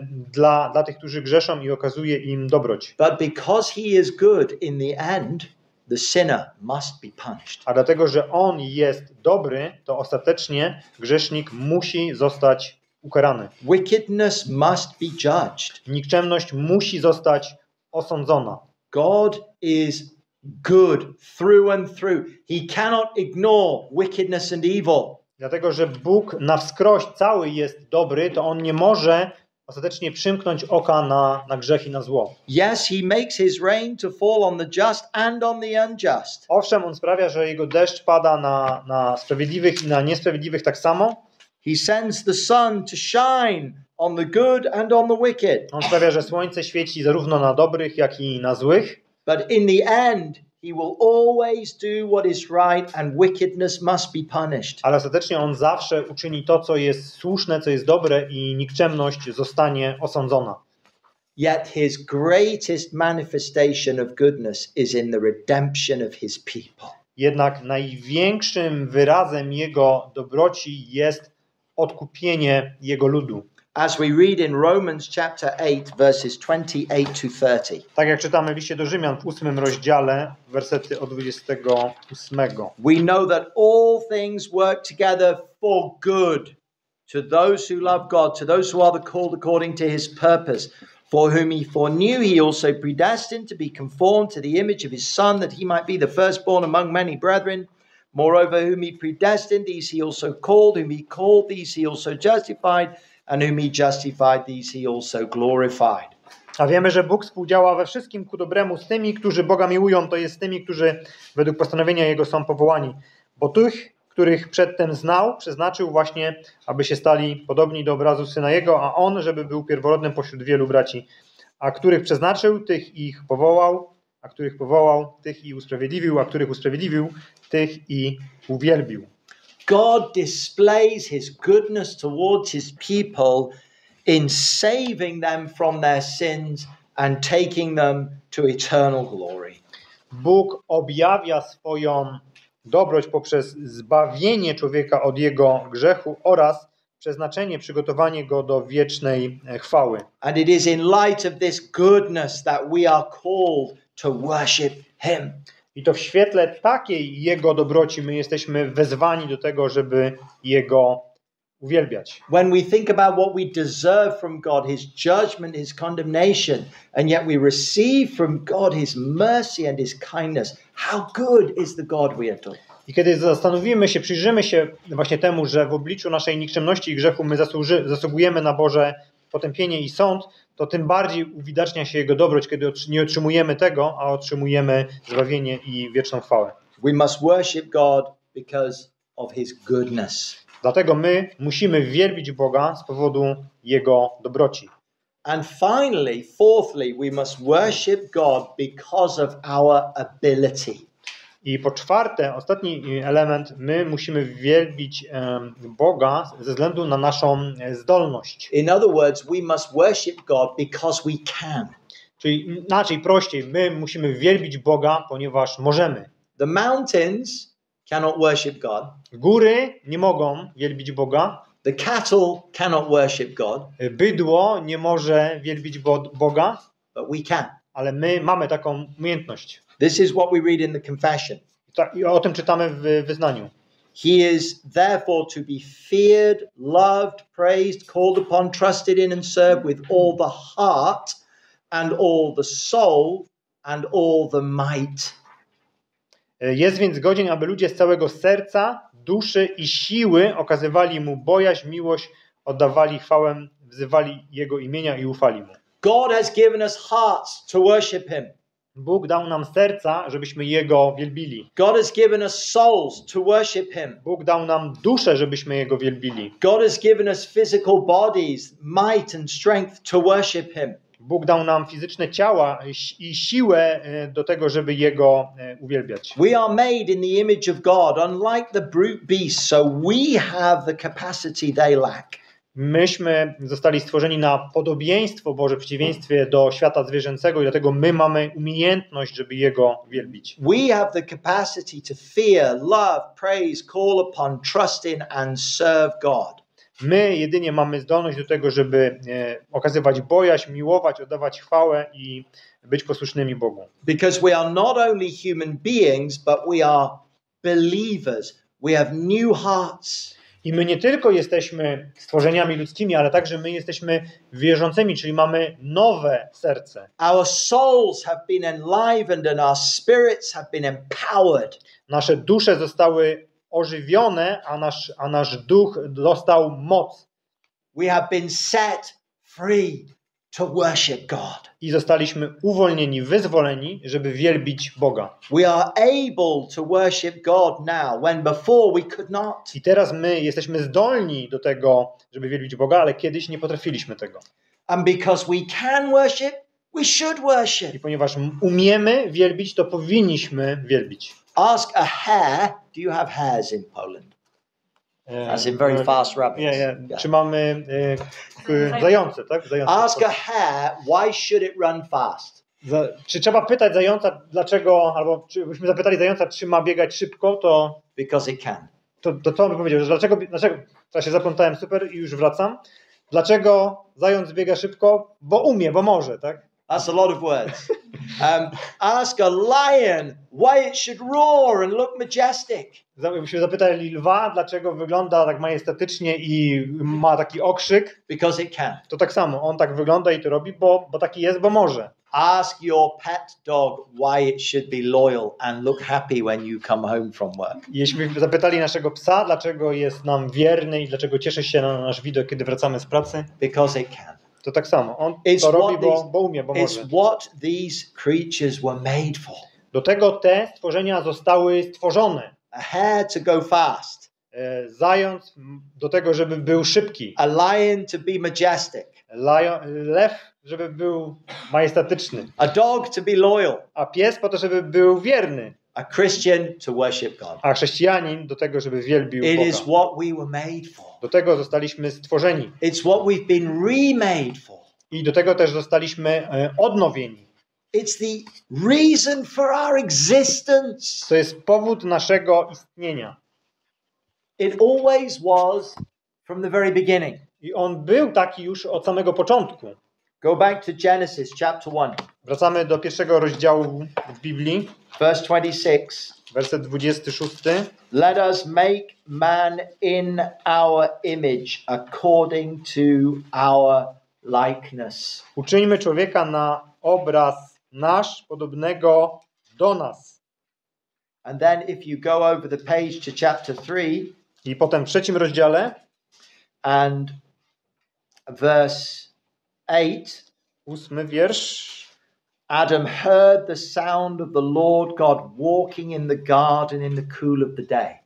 dla tych, którzy grzeszą i okazuje im dobroć. But because he is good in the end, the sinner must be punished. A dlatego, że on jest dobry, to ostatecznie grzesznik musi zostać ukarany. Wickedness must be judged. Nikczemność musi zostać osądzona. God is good through and through. He cannot ignore wickedness and evil. Dlatego, że Bóg na wskroś cały jest dobry, to On nie może ostatecznie przymknąć oka na grzech i na zło. Yes, he makes his rain to fall on the just and on the unjust. Owszem, On sprawia, że Jego deszcz pada na sprawiedliwych i na niesprawiedliwych tak samo. He sends the sun to shine on the good and on the wicked. On sprawia, że słońce świeci zarówno na dobrych, jak i na złych. But in the end, he will always do what is right and wickedness must be punished. Ale ostatecznie On zawsze uczyni to, co jest słuszne, co jest dobre i nikczemność zostanie osądzona. Yet his greatest manifestation of goodness is in the redemption of his people. Jednak największym wyrazem Jego dobroci jest odkupienie Jego ludu. As we read in Romans chapter 8 verses 28 to 30. Tak jak czytamy w liście do Rzymian w 8 rozdziale, wersety od 28. We know that all things work together for good to those who love God, to those who are called according to his purpose, for whom he foreknew he also predestined to be conformed to the image of his Son, that he might be the firstborn among many brethren. Moreover, whom he predestined, these he also called. Whom he called, these he also justified. And whom he justified, these he also glorified. A wiemy, że Bóg współdziała we wszystkim ku dobremu z tymi, którzy Boga miłują, to jest z tymi, którzy według postanowienia Jego są powołani. Bo tych, których przedtem znał, przeznaczył właśnie, aby się stali podobni do obrazu Syna Jego, a On, żeby był pierworodnym pośród wielu braci. A których przeznaczył, tych ich powołał, a których powołał, tych i usprawiedliwił, a których usprawiedliwił, tych i uwielbił. God displays his goodness towards his people in saving them from their sins and taking them to eternal glory. Bóg objawia swoją dobroć poprzez zbawienie człowieka od jego grzechu oraz przeznaczenie, przygotowanie go do wiecznej chwały. And it is in light of this goodness that we are called to worship him. I to w świetle takiej Jego dobroci my jesteśmy wezwani do tego, żeby Jego uwielbiać. When we think about what we deserve from God, his judgment, his condemnation, and yet we receive from God his mercy and his kindness, how good is the God we adore? I kiedy zastanowimy się, przyjrzymy się właśnie temu, że w obliczu naszej nikczemności i grzechu my zasługujemy na Boże potępienie i sąd, to tym bardziej uwidacznia się Jego dobroć, kiedy nie otrzymujemy tego, a otrzymujemy zbawienie i wieczną chwałę. We must worship God because of his goodness. Dlatego my musimy wielbić Boga z powodu Jego dobroci. And finally, fourthly, we must worship God because of our ability. I po czwarte, ostatni element, my musimy wielbić Boga ze względu na naszą zdolność. In other words, we must worship God because we can. Czyli inaczej, prościej, my musimy wielbić Boga, ponieważ możemy. The mountains cannot worship God. Góry nie mogą wielbić Boga. The cattle cannot worship God. Bydło nie może wielbić Boga, But we can. ale my mamy taką umiejętność. This is what we read in the confession. I o tym czytamy w wyznaniu. He is therefore to be feared, loved, praised, called upon, trusted in and served with all the heart and all the soul and all the might. Jest więc godzien, aby ludzie z całego serca, duszy i siły okazywali Mu bojaźń, miłość, oddawali chwałę, wzywali Jego imienia i ufali Mu. God has given us hearts to worship him. Bóg dał nam serca, żebyśmy Jego wielbili. God has given us souls to worship him. Bóg dał nam duszę, żebyśmy Jego wielbili. God has given us physical bodies, might and strength to worship him. Bóg dał nam fizyczne ciała i siłę do tego, żeby Jego uwielbiać. We are made in the image of God, unlike the brute beasts, so we have the capacity they lack. Myśmy zostali stworzeni na podobieństwo Boże, w przeciwieństwie do świata zwierzęcego i dlatego my mamy umiejętność, żeby Jego wielbić. We have the capacity to fear, love, praise, call upon, trust in and serve God. My jedynie mamy zdolność do tego, żeby okazywać bojaźń, miłować, oddawać chwałę i być posłusznymi Bogu. Because we are not only human beings, but we are believers. We have new hearts. I my nie tylko jesteśmy stworzeniami ludzkimi, ale także my jesteśmy wierzącymi, czyli mamy nowe serce. Our souls have been enlivened and our spirits have been empowered. Nasze dusze zostały ożywione, a nasz duch dostał moc. We have been set free to worship God. I zostaliśmy uwolnieni, wyzwoleni, żeby wielbić Boga. We are able to worship God now when before we could not. I teraz my jesteśmy zdolni do tego, żeby wielbić Boga, ale kiedyś nie potrafiliśmy tego. And because we can worship, we should worship. I ponieważ umiemy wielbić, to powinniśmy wielbić. Ask a hare, do you have hares in Poland? As in very fast rabbits. Yeah. Czy mamy zające, tak? Zające. Ask a hare, why should it run fast? Czy trzeba pytać zająca, dlaczego, albo czy byśmy zapytali zająca, czy ma biegać szybko, to Because it can. to co on by powiedział, że dlaczego, ja się zaplątałem super i już wracam. Dlaczego zając biega szybko? Bo umie, bo może, tak? That's a lot of words. Ask a lion why it should roar and look majestic. Byśmy zapytali lwa, dlaczego wygląda tak majestatycznie i ma taki okrzyk. Because it can. To tak samo, on tak wygląda i to robi, bo taki jest, bo może. ask your pet dog why it should be loyal and look happy when you come home from work. Jeśli by zapytali naszego psa, dlaczego jest nam wierny i dlaczego cieszy się na nasz widok, kiedy wracamy z pracy, Because it can. to tak samo. On It's to robi, what bo umie, bo It's może. what these creatures were made for. Do tego te stworzenia zostały stworzone. A hare to go fast, Zając do tego, żeby był szybki. a lion to be majestic, Lew, żeby był majestatyczny. a dog to be loyal, A pies po to, żeby był wierny. a Christian to worship God. A chrześcijanin do tego, żeby wielbił It is Boga. what we were made for. Do tego zostaliśmy stworzeni. It's what we've been remade for. I do tego też zostaliśmy odnowieni. It's the reason for our existence. To jest powód naszego istnienia. It always was from the very beginning. I on był taki już od samego początku. Go back to Genesis chapter 1, Wracamy do pierwszego rozdziału w Biblii, verse 26. werset 26. Let us make man in our image according to our likeness. Uczyńmy człowieka na obraz nasz, podobnego do nas. And then if you go over the page to chapter 3 I potem w trzecim rozdziale, and verse 8, 8 wiersz. Adam heard the sound of the Lord God walking in the garden in the cool of the day.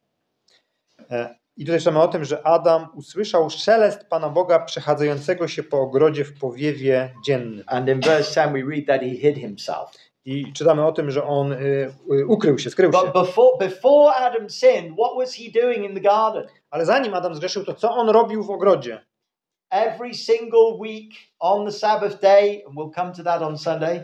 I tutaj czytamy o tym, że Adam usłyszał szelest Pana Boga przechadzającego się po ogrodzie w powiewie dziennym. And in verse 10 we read that he hid himself. I czytamy o tym, że on ukrył się, skrył się. But before Adam sinned, what was he doing in the garden? Ale zanim Adam zgrzeszył, to co on robił w ogrodzie? Every single week on the Sabbath day, and we'll come to that on Sunday.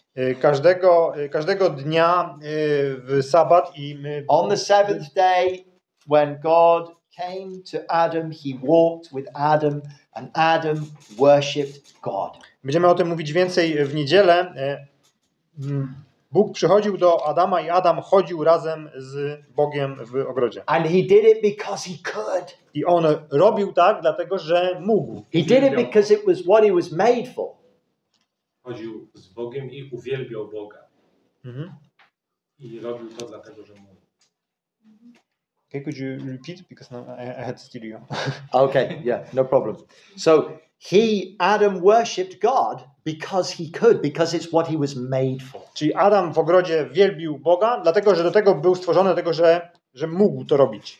Każdego dnia w sabat i On the seventh day, when God came to Adam, he walked with Adam, and Adam worshipped God. będziemy o tym mówić więcej w niedzielę. Bóg przychodził do Adama i Adam chodził razem z Bogiem w ogrodzie. And he did it because he could. I on robił tak, dlatego że mógł. He did it because it was what he was made for. Chodził z Bogiem i uwielbiał Boga. Mhm. I robił to dlatego, że mógł. Okay, could you repeat? Because now I had to steal you. Okay, yeah, no problem. So Adam worshipped God because he could, because it's what he was made for. Czyli Adam w ogrodzie wielbił Boga, dlatego że do tego był stworzony, dlatego że mógł to robić.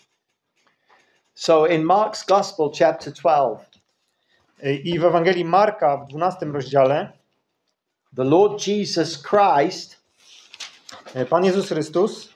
So in Mark's Gospel, chapter 12, I w Ewangelii Marka w 12 rozdziale the Lord Jesus Christ, Pan Jezus Chrystus,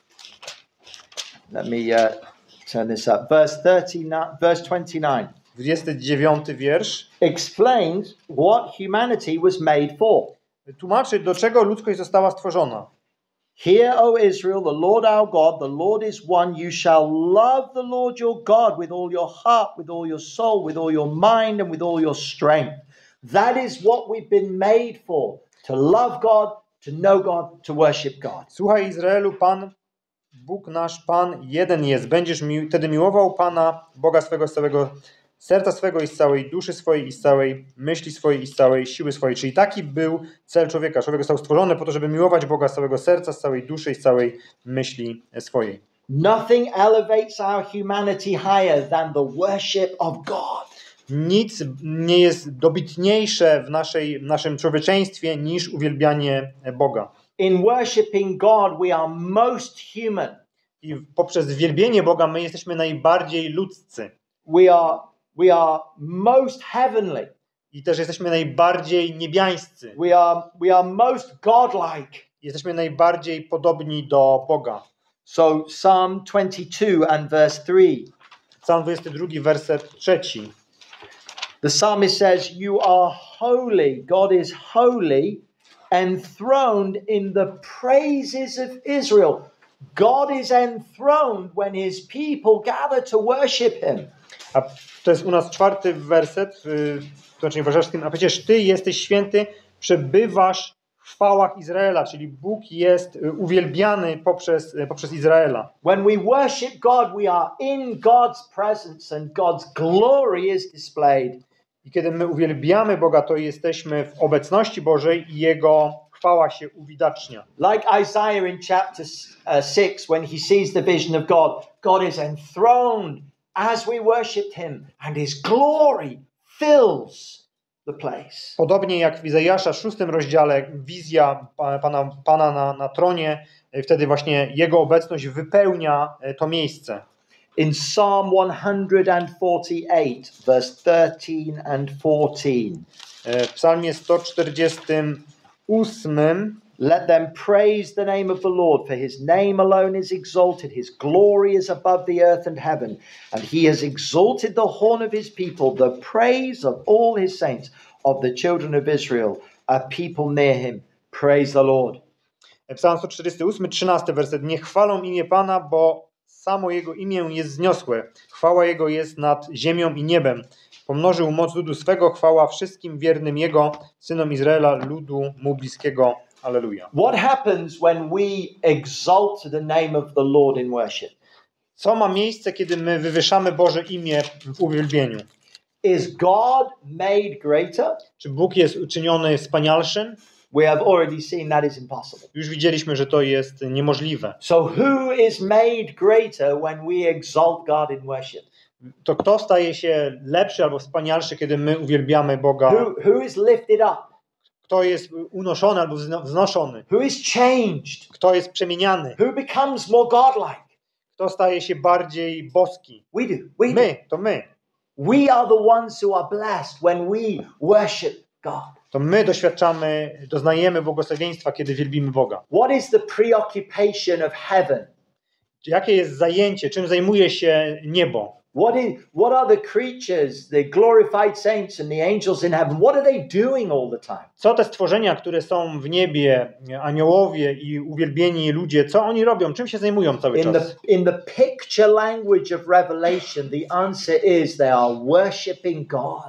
let me turn this up, verse 29, 29 wiersz, explains what humanity was made for. tłumaczy, do czego ludzkość została stworzona. Hear, O Israel, the Lord our God, the Lord is one. You shall love the Lord your God with all your heart, with all your soul, with all your mind, and with all your strength. That is what we've been made for, to love God, to know God, to worship God. Słuchaj Izraelu, Pan, Bóg nasz, Pan jeden jest. Będziesz wtedy miłował Pana, Boga swego z całego serca swego i z całej duszy swojej i z całej myśli swojej i z całej siły swojej. Czyli taki był cel człowieka. Człowiek został stworzony po to, żeby miłować Boga z całego serca, z całej duszy i z całej myśli swojej. Nothing elevates our humanity higher than the worship of God. Nic nie jest dobitniejsze w naszym człowieczeństwie niż uwielbianie Boga. In worshiping God, we are most human. I poprzez wielbienie Boga my jesteśmy najbardziej ludzcy. We are most heavenly. I też jesteśmy najbardziej niebiańscy. We are most godlike. Jesteśmy najbardziej podobni do Boga. So Psalm 22 and verse 3. Psalm 22, werset 3. The psalmist says, "You are holy. God is holy, enthroned in the praises of Israel." God is enthroned when his people gather to worship him. A to jest u nas 4 werset w tłumaczeniu warszawskim. A przecież Ty jesteś święty, przebywasz w chwałach Izraela, czyli Bóg jest uwielbiany poprzez Izraela. When we worship God, we are in God's presence and God's glory is displayed I kiedy my uwielbiamy Boga, to jesteśmy w obecności Bożej i Jego chwała się uwidacznia. Like Isaiah in chapter 6, when he sees the vision of God, God is enthroned as we worship him, and his glory fills the place. Podobnie jak w Izajasza 6 rozdziale wizja Pana na tronie, wtedy właśnie Jego obecność wypełnia to miejsce. In Psalm 148, verse 13 and 14. W psalmie 148 Let them praise the name of the Lord, for his name alone is exalted. His glory is above the earth and heaven. And he has exalted the horn of his people, the praise of all his saints, of the children of Israel, a people near him. Praise the Lord. Psalm 148, 13 werset. Niech chwalą imię Pana, bo samo Jego imię jest wzniosłe. Chwała Jego jest nad ziemią i niebem. Pomnożył moc ludu swego, chwała wszystkim wiernym Jego, synom Izraela, ludu mu bliskiego. Alleluja. What happens when we exalt the name of the Lord in worship? Co ma miejsce, kiedy my wywyższamy Boże imię w uwielbieniu? Is God made greater? Czy Bóg jest uczyniony wspanialszym? We have already seen that is impossible. Już widzieliśmy, że to jest niemożliwe. So who is made greater when we exalt God in worship? To kto staje się lepszy albo wspanialszy, kiedy my uwielbiamy Boga? Who is lifted up? Kto jest unoszony albo wznoszony? Who is changed? Kto jest przemieniany? Who becomes more godlike? Kto staje się bardziej boski? We do. My, to my. We are the ones who are blessed when we worship God. To my doznajemy błogosławieństwa, kiedy wielbimy Boga. What is the preoccupation of heaven? Jakie jest zajęcie? Czym zajmuje się niebo? What are the creatures, the glorified saints and the angels in heaven? What are they doing all the time? Co te stworzenia, które są w niebie, aniołowie i uwielbieni ludzie, co oni robią? Czym się zajmują cały czas? In the picture language of Revelation, the answer is they are worshiping God.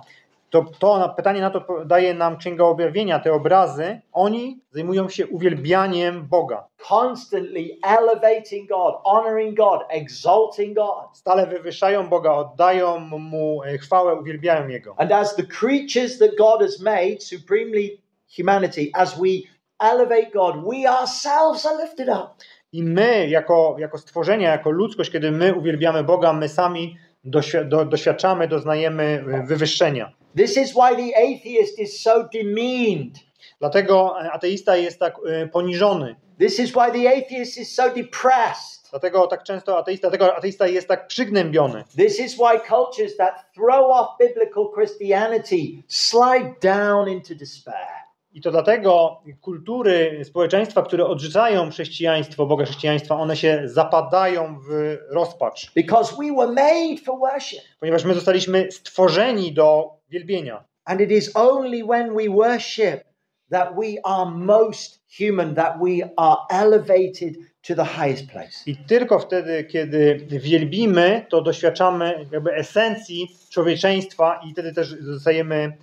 To pytanie na to daje nam Księga Objawienia, te obrazy. Oni zajmują się uwielbianiem Boga. Constantly elevating God, honoring God, exalting God. Stale wywyższają Boga, oddają Mu chwałę, uwielbiają Jego. And as the creatures that God has made, supremely humanity, as we elevate God, we ourselves are lifted up. I my, jako stworzenia, jako ludzkość, kiedy my uwielbiamy Boga, my sami doświadczamy, doznajemy wywyższenia. This is why the atheist is so demeaned. Dlatego ateista jest tak poniżony. This is why the atheist is so depressed. Dlatego tak często ateista jest tak przygnębiony. This is why cultures that throw off biblical Christianity slide down into despair. I to dlatego kultury, społeczeństwa, które odrzucają chrześcijaństwo, Boga chrześcijaństwa, one się zapadają w rozpacz. Because we were made for worship. Ponieważ my zostaliśmy stworzeni do wielbienia. And it is only when we worship that we are most human, that we are elevated to the highest place. I tylko wtedy, kiedy wielbimy, to doświadczamy jakby esencji człowieczeństwa i wtedy też zostajemy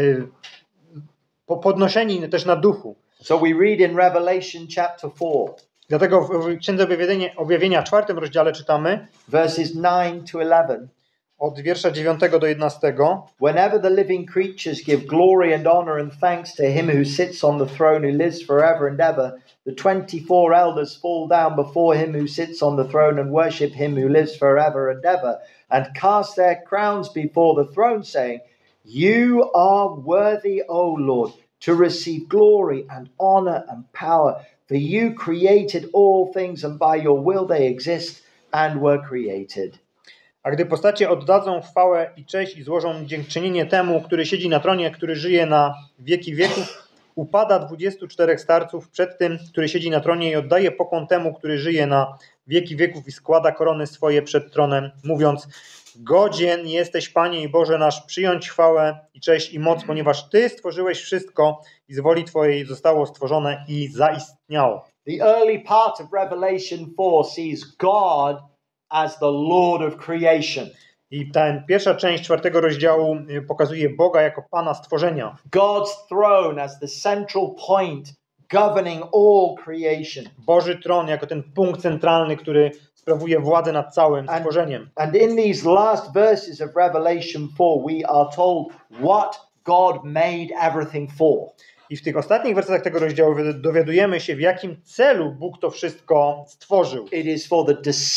podnoszeni też na duchu. So we read in Revelation chapter 4. Dlatego w Księdze Objawienia 4 rozdziale czytamy verses 9 to 11. Od wiersza 9 do 11. Whenever the living creatures give glory and honor and thanks to him who sits on the throne, who lives forever and ever, the 24 elders fall down before him who sits on the throne and worship him who lives forever and ever, and cast their crowns before the throne, saying, You are worthy, O Lord, to receive glory and honor and power, for you created all things, and by your will they exist and were created. A gdy postacie oddadzą chwałę i cześć i złożą dziękczynienie temu, który siedzi na tronie, który żyje na wieki wieków, upada 24 starców przed tym, który siedzi na tronie i oddaje pokłon temu, który żyje na wieki wieków i składa korony swoje przed tronem, mówiąc: Godzien jesteś, Panie i Boże nasz, przyjąć chwałę i cześć i moc, ponieważ Ty stworzyłeś wszystko i z woli Twojej zostało stworzone i zaistniało. The early part of Revelation 4 sees God as the Lord of creation. I ta pierwsza część 4 rozdziału pokazuje Boga jako Pana stworzenia. God's throne as the central point governing all creation. Boży tron jako ten punkt centralny, który sprawuje władzę nad całym stworzeniem. And in these last verses of Revelation 4, we are told what God made everything for. I w tych ostatnich wersetach tego rozdziału dowiadujemy się, w jakim celu Bóg to wszystko stworzył. It is for the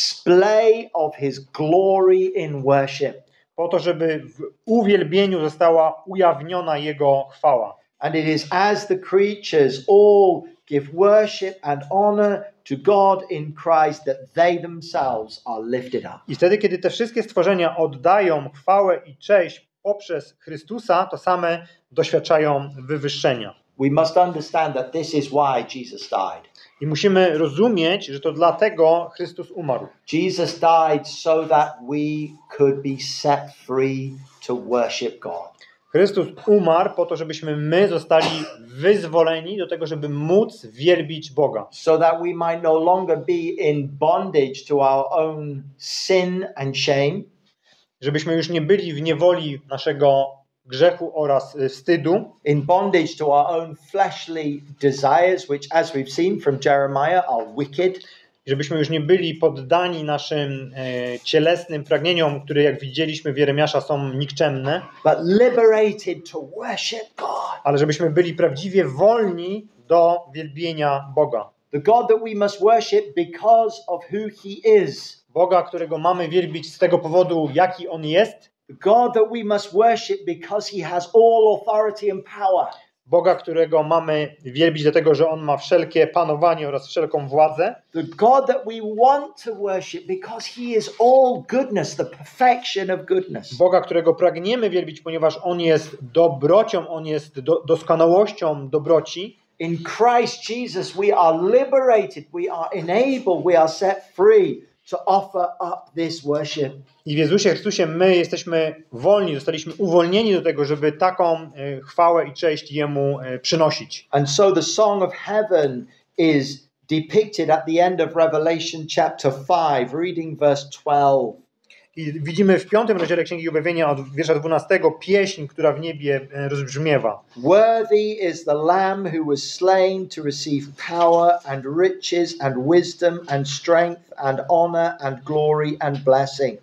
display of his glory in worship. Po to, żeby w uwielbieniu została ujawniona Jego chwała. And it is as the creatures all give worship and honor to God in Christ that they themselves are lifted up. I wtedy, kiedy te wszystkie stworzenia oddają chwałę i cześć poprzez Chrystusa, to same doświadczają wywyższenia. We must understand that this is why Jesus died. I musimy rozumieć, że to dlatego Chrystus umarł. Jesus died so that we could be set free to worship God. Chrystus umarł po to, żebyśmy my zostali wyzwoleni do tego, żeby móc wielbić Boga. So that we might no longer be in bondage to our own sin and shame. Żebyśmy już nie byli w niewoli naszego grzechu oraz wstydu. In bondage to our own fleshly desires, which as we've seen from Jeremiah are wicked. Żebyśmy już nie byli poddani naszym cielesnym pragnieniom, które jak widzieliśmy w Jeremiasza są nikczemne. But liberated to worship God. Ale żebyśmy byli prawdziwie wolni do wielbienia Boga. The God that we must worship because of who He is. Boga, którego mamy wielbić z tego powodu, jaki On jest. The God that we must worship because He has all authority and power. Boga, którego mamy wielbić dlatego, że On ma wszelkie panowanie oraz wszelką władzę. The God that we want to worship because He is all goodness, the perfection of goodness. Boga, którego pragniemy wielbić, ponieważ On jest dobrocią, On jest doskonałością dobroci. In Christ Jesus we are liberated, we are enabled, we are set free to offer up this worship. I w Jezusie Chrystusie my jesteśmy wolni, zostaliśmy uwolnieni do tego, żeby taką chwałę i cześć Jemu przynosić. And so the Song of Heaven is depicted at the end of Revelation chapter 5, reading verse 12. I widzimy w 5 rozdziale Księgi Objawienia od wiersza 12 pieśń, która w niebie rozbrzmiewa. Worthy is the Lamb who was slain to receive power and riches and wisdom and strength and honor and glory and blessing.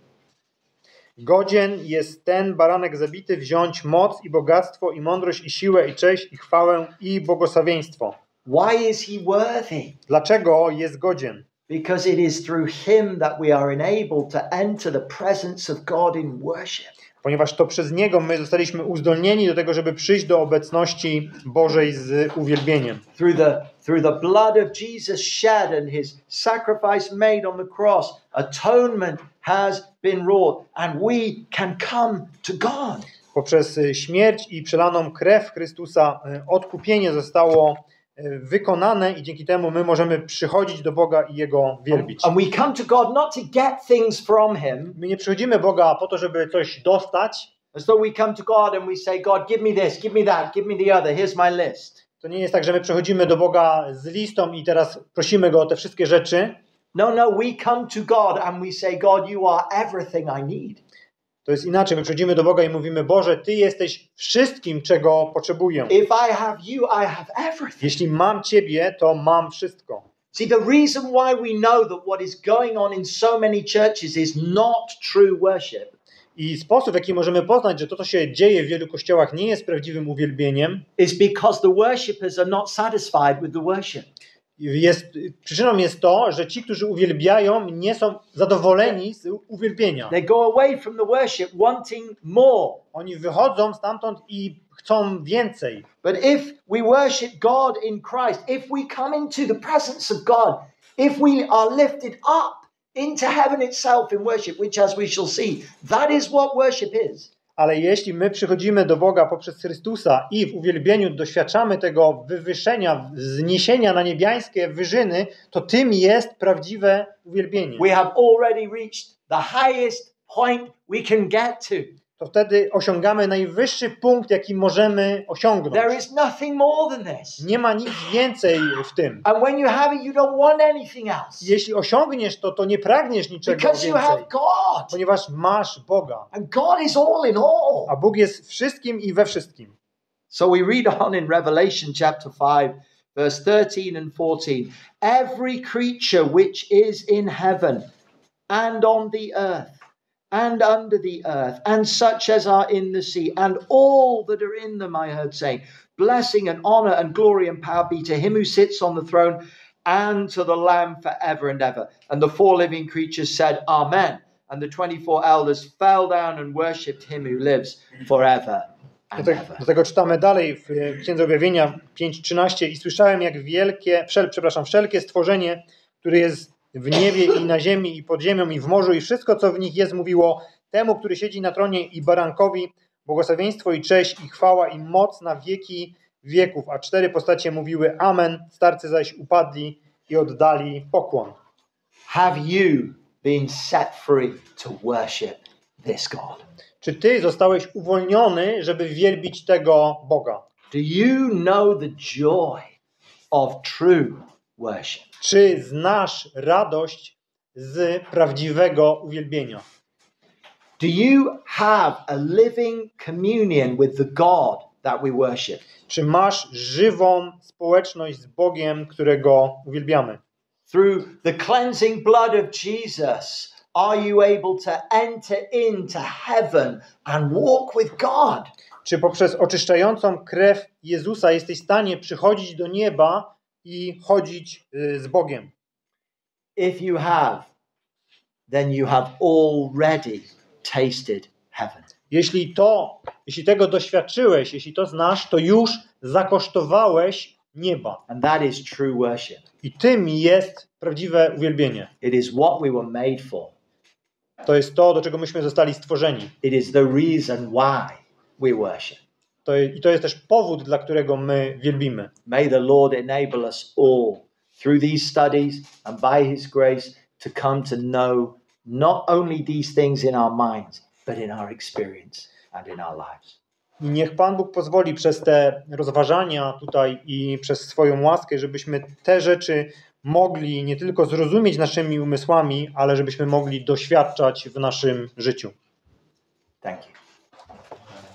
Godzien jest ten baranek zabity wziąć moc i bogactwo i mądrość i siłę i cześć i chwałę i błogosławieństwo. Why is he worthy? Dlaczego jest godzien? Because it is through him that we are enabled to enter the presence of God in worship. Ponieważ to przez Niego my zostaliśmy uzdolnieni do tego, żeby przyjść do obecności Bożej z uwielbieniem. Through the blood of Jesus shed and his sacrifice made on the cross, atonement has been wrought and we can come to God. Poprzez śmierć i przelaną krew Chrystusa odkupienie zostało wykonane i dzięki temu my możemy przychodzić do Boga i Jego wielbić. And we come to God not to get things from him. My nie przychodzimy Boga po to, żeby coś dostać. As though we come to God and we say, God, give me this, give me that, give me the other, here's my list. To nie jest tak, że my przychodzimy do Boga z listą i teraz prosimy Go o te wszystkie rzeczy. No, we come to God and we say, God, you are everything I need. To jest inaczej. My przychodzimy do Boga i mówimy, Boże, Ty jesteś wszystkim, czego potrzebuję. If I have you, I have everything. Jeśli mam Ciebie, to mam wszystko. See, the reason why we know that what is going on in so many churches is not true worship. I sposób, w jaki możemy poznać, że to, co się dzieje w wielu kościołach, nie jest prawdziwym uwielbieniem, is because the worshippers are not satisfied with the worship. Przyczyną jest to, że ci, którzy uwielbiają, nie są zadowoleni z uwielbienia. They go away from the worship wanting more. Oni wychodzą stamtąd i chcą więcej. But if we worship God in Christ, if we come into the presence of God, if we are lifted up into heaven itself in worship, which as we shall see, that is what worship is. Ale jeśli my przychodzimy do Boga poprzez Chrystusa i w uwielbieniu doświadczamy tego wywyższenia, wzniesienia na niebiańskie wyżyny, to tym jest prawdziwe uwielbienie. We have already reached the highest point we can get to. To wtedy osiągamy najwyższy punkt, jaki możemy osiągnąć. There is nothing more than this. Nie ma nic więcej w tym. And when you have it, you don't want anything else. Jeśli osiągniesz to, to nie pragniesz niczego Because you have więcej. God. Ponieważ masz Boga. And God is all in all. A Bóg jest wszystkim i we wszystkim. So we read on in Revelation chapter 5, verse 13 and 14. Every creature which is in heaven and on the earth and under the earth, and such as are in the sea, and all that are in them, I heard saying, blessing and honor and glory and power be to him who sits on the throne and to the Lamb forever and ever. And the four living creatures said, Amen. And the 24 elders fell down and worshipped him who lives forever and ever. Do tego czytamy dalej w Księdze Objawienia 5:13 i słyszałem jak wszelkie stworzenie, które jest w niebie i na ziemi i pod ziemią i w morzu i wszystko co w nich jest mówiło temu, który siedzi na tronie i barankowi błogosławieństwo i cześć i chwała i moc na wieki wieków, a 4 postacie mówiły Amen, starcy zaś upadli i oddali pokłon. Have you been set free to worship this God? Czy ty zostałeś uwolniony, żeby wielbić tego Boga? Do you know the joy of true worship? Czy znasz radość z prawdziwego uwielbienia? Do you have a living communion with the God that we worship? Czy masz żywą społeczność z Bogiem, którego uwielbiamy? Through the cleansing blood of Jesus, are you able to enter into heaven and walk with God? Czy poprzez oczyszczającą krew Jezusa jesteś w stanie przychodzić do nieba i chodzić z Bogiem? If you have, then you have already tasted heaven. Jeśli tego doświadczyłeś, jeśli to znasz, to już zakosztowałeś nieba. And that is true worship. I tym jest prawdziwe uwielbienie. It is what we were made for. To jest to, do czego myśmy zostali stworzeni. It is the reason why we worship. I to jest też powód, dla którego my wielbimy. May the Lord enable us all through these studies and by his grace to come to know not only these things in our minds, but in our experience and in our lives. I niech Pan Bóg pozwoli przez te rozważania tutaj i przez swoją łaskę, żebyśmy te rzeczy mogli nie tylko zrozumieć naszymi umysłami, ale żebyśmy mogli doświadczać w naszym życiu. Thank you.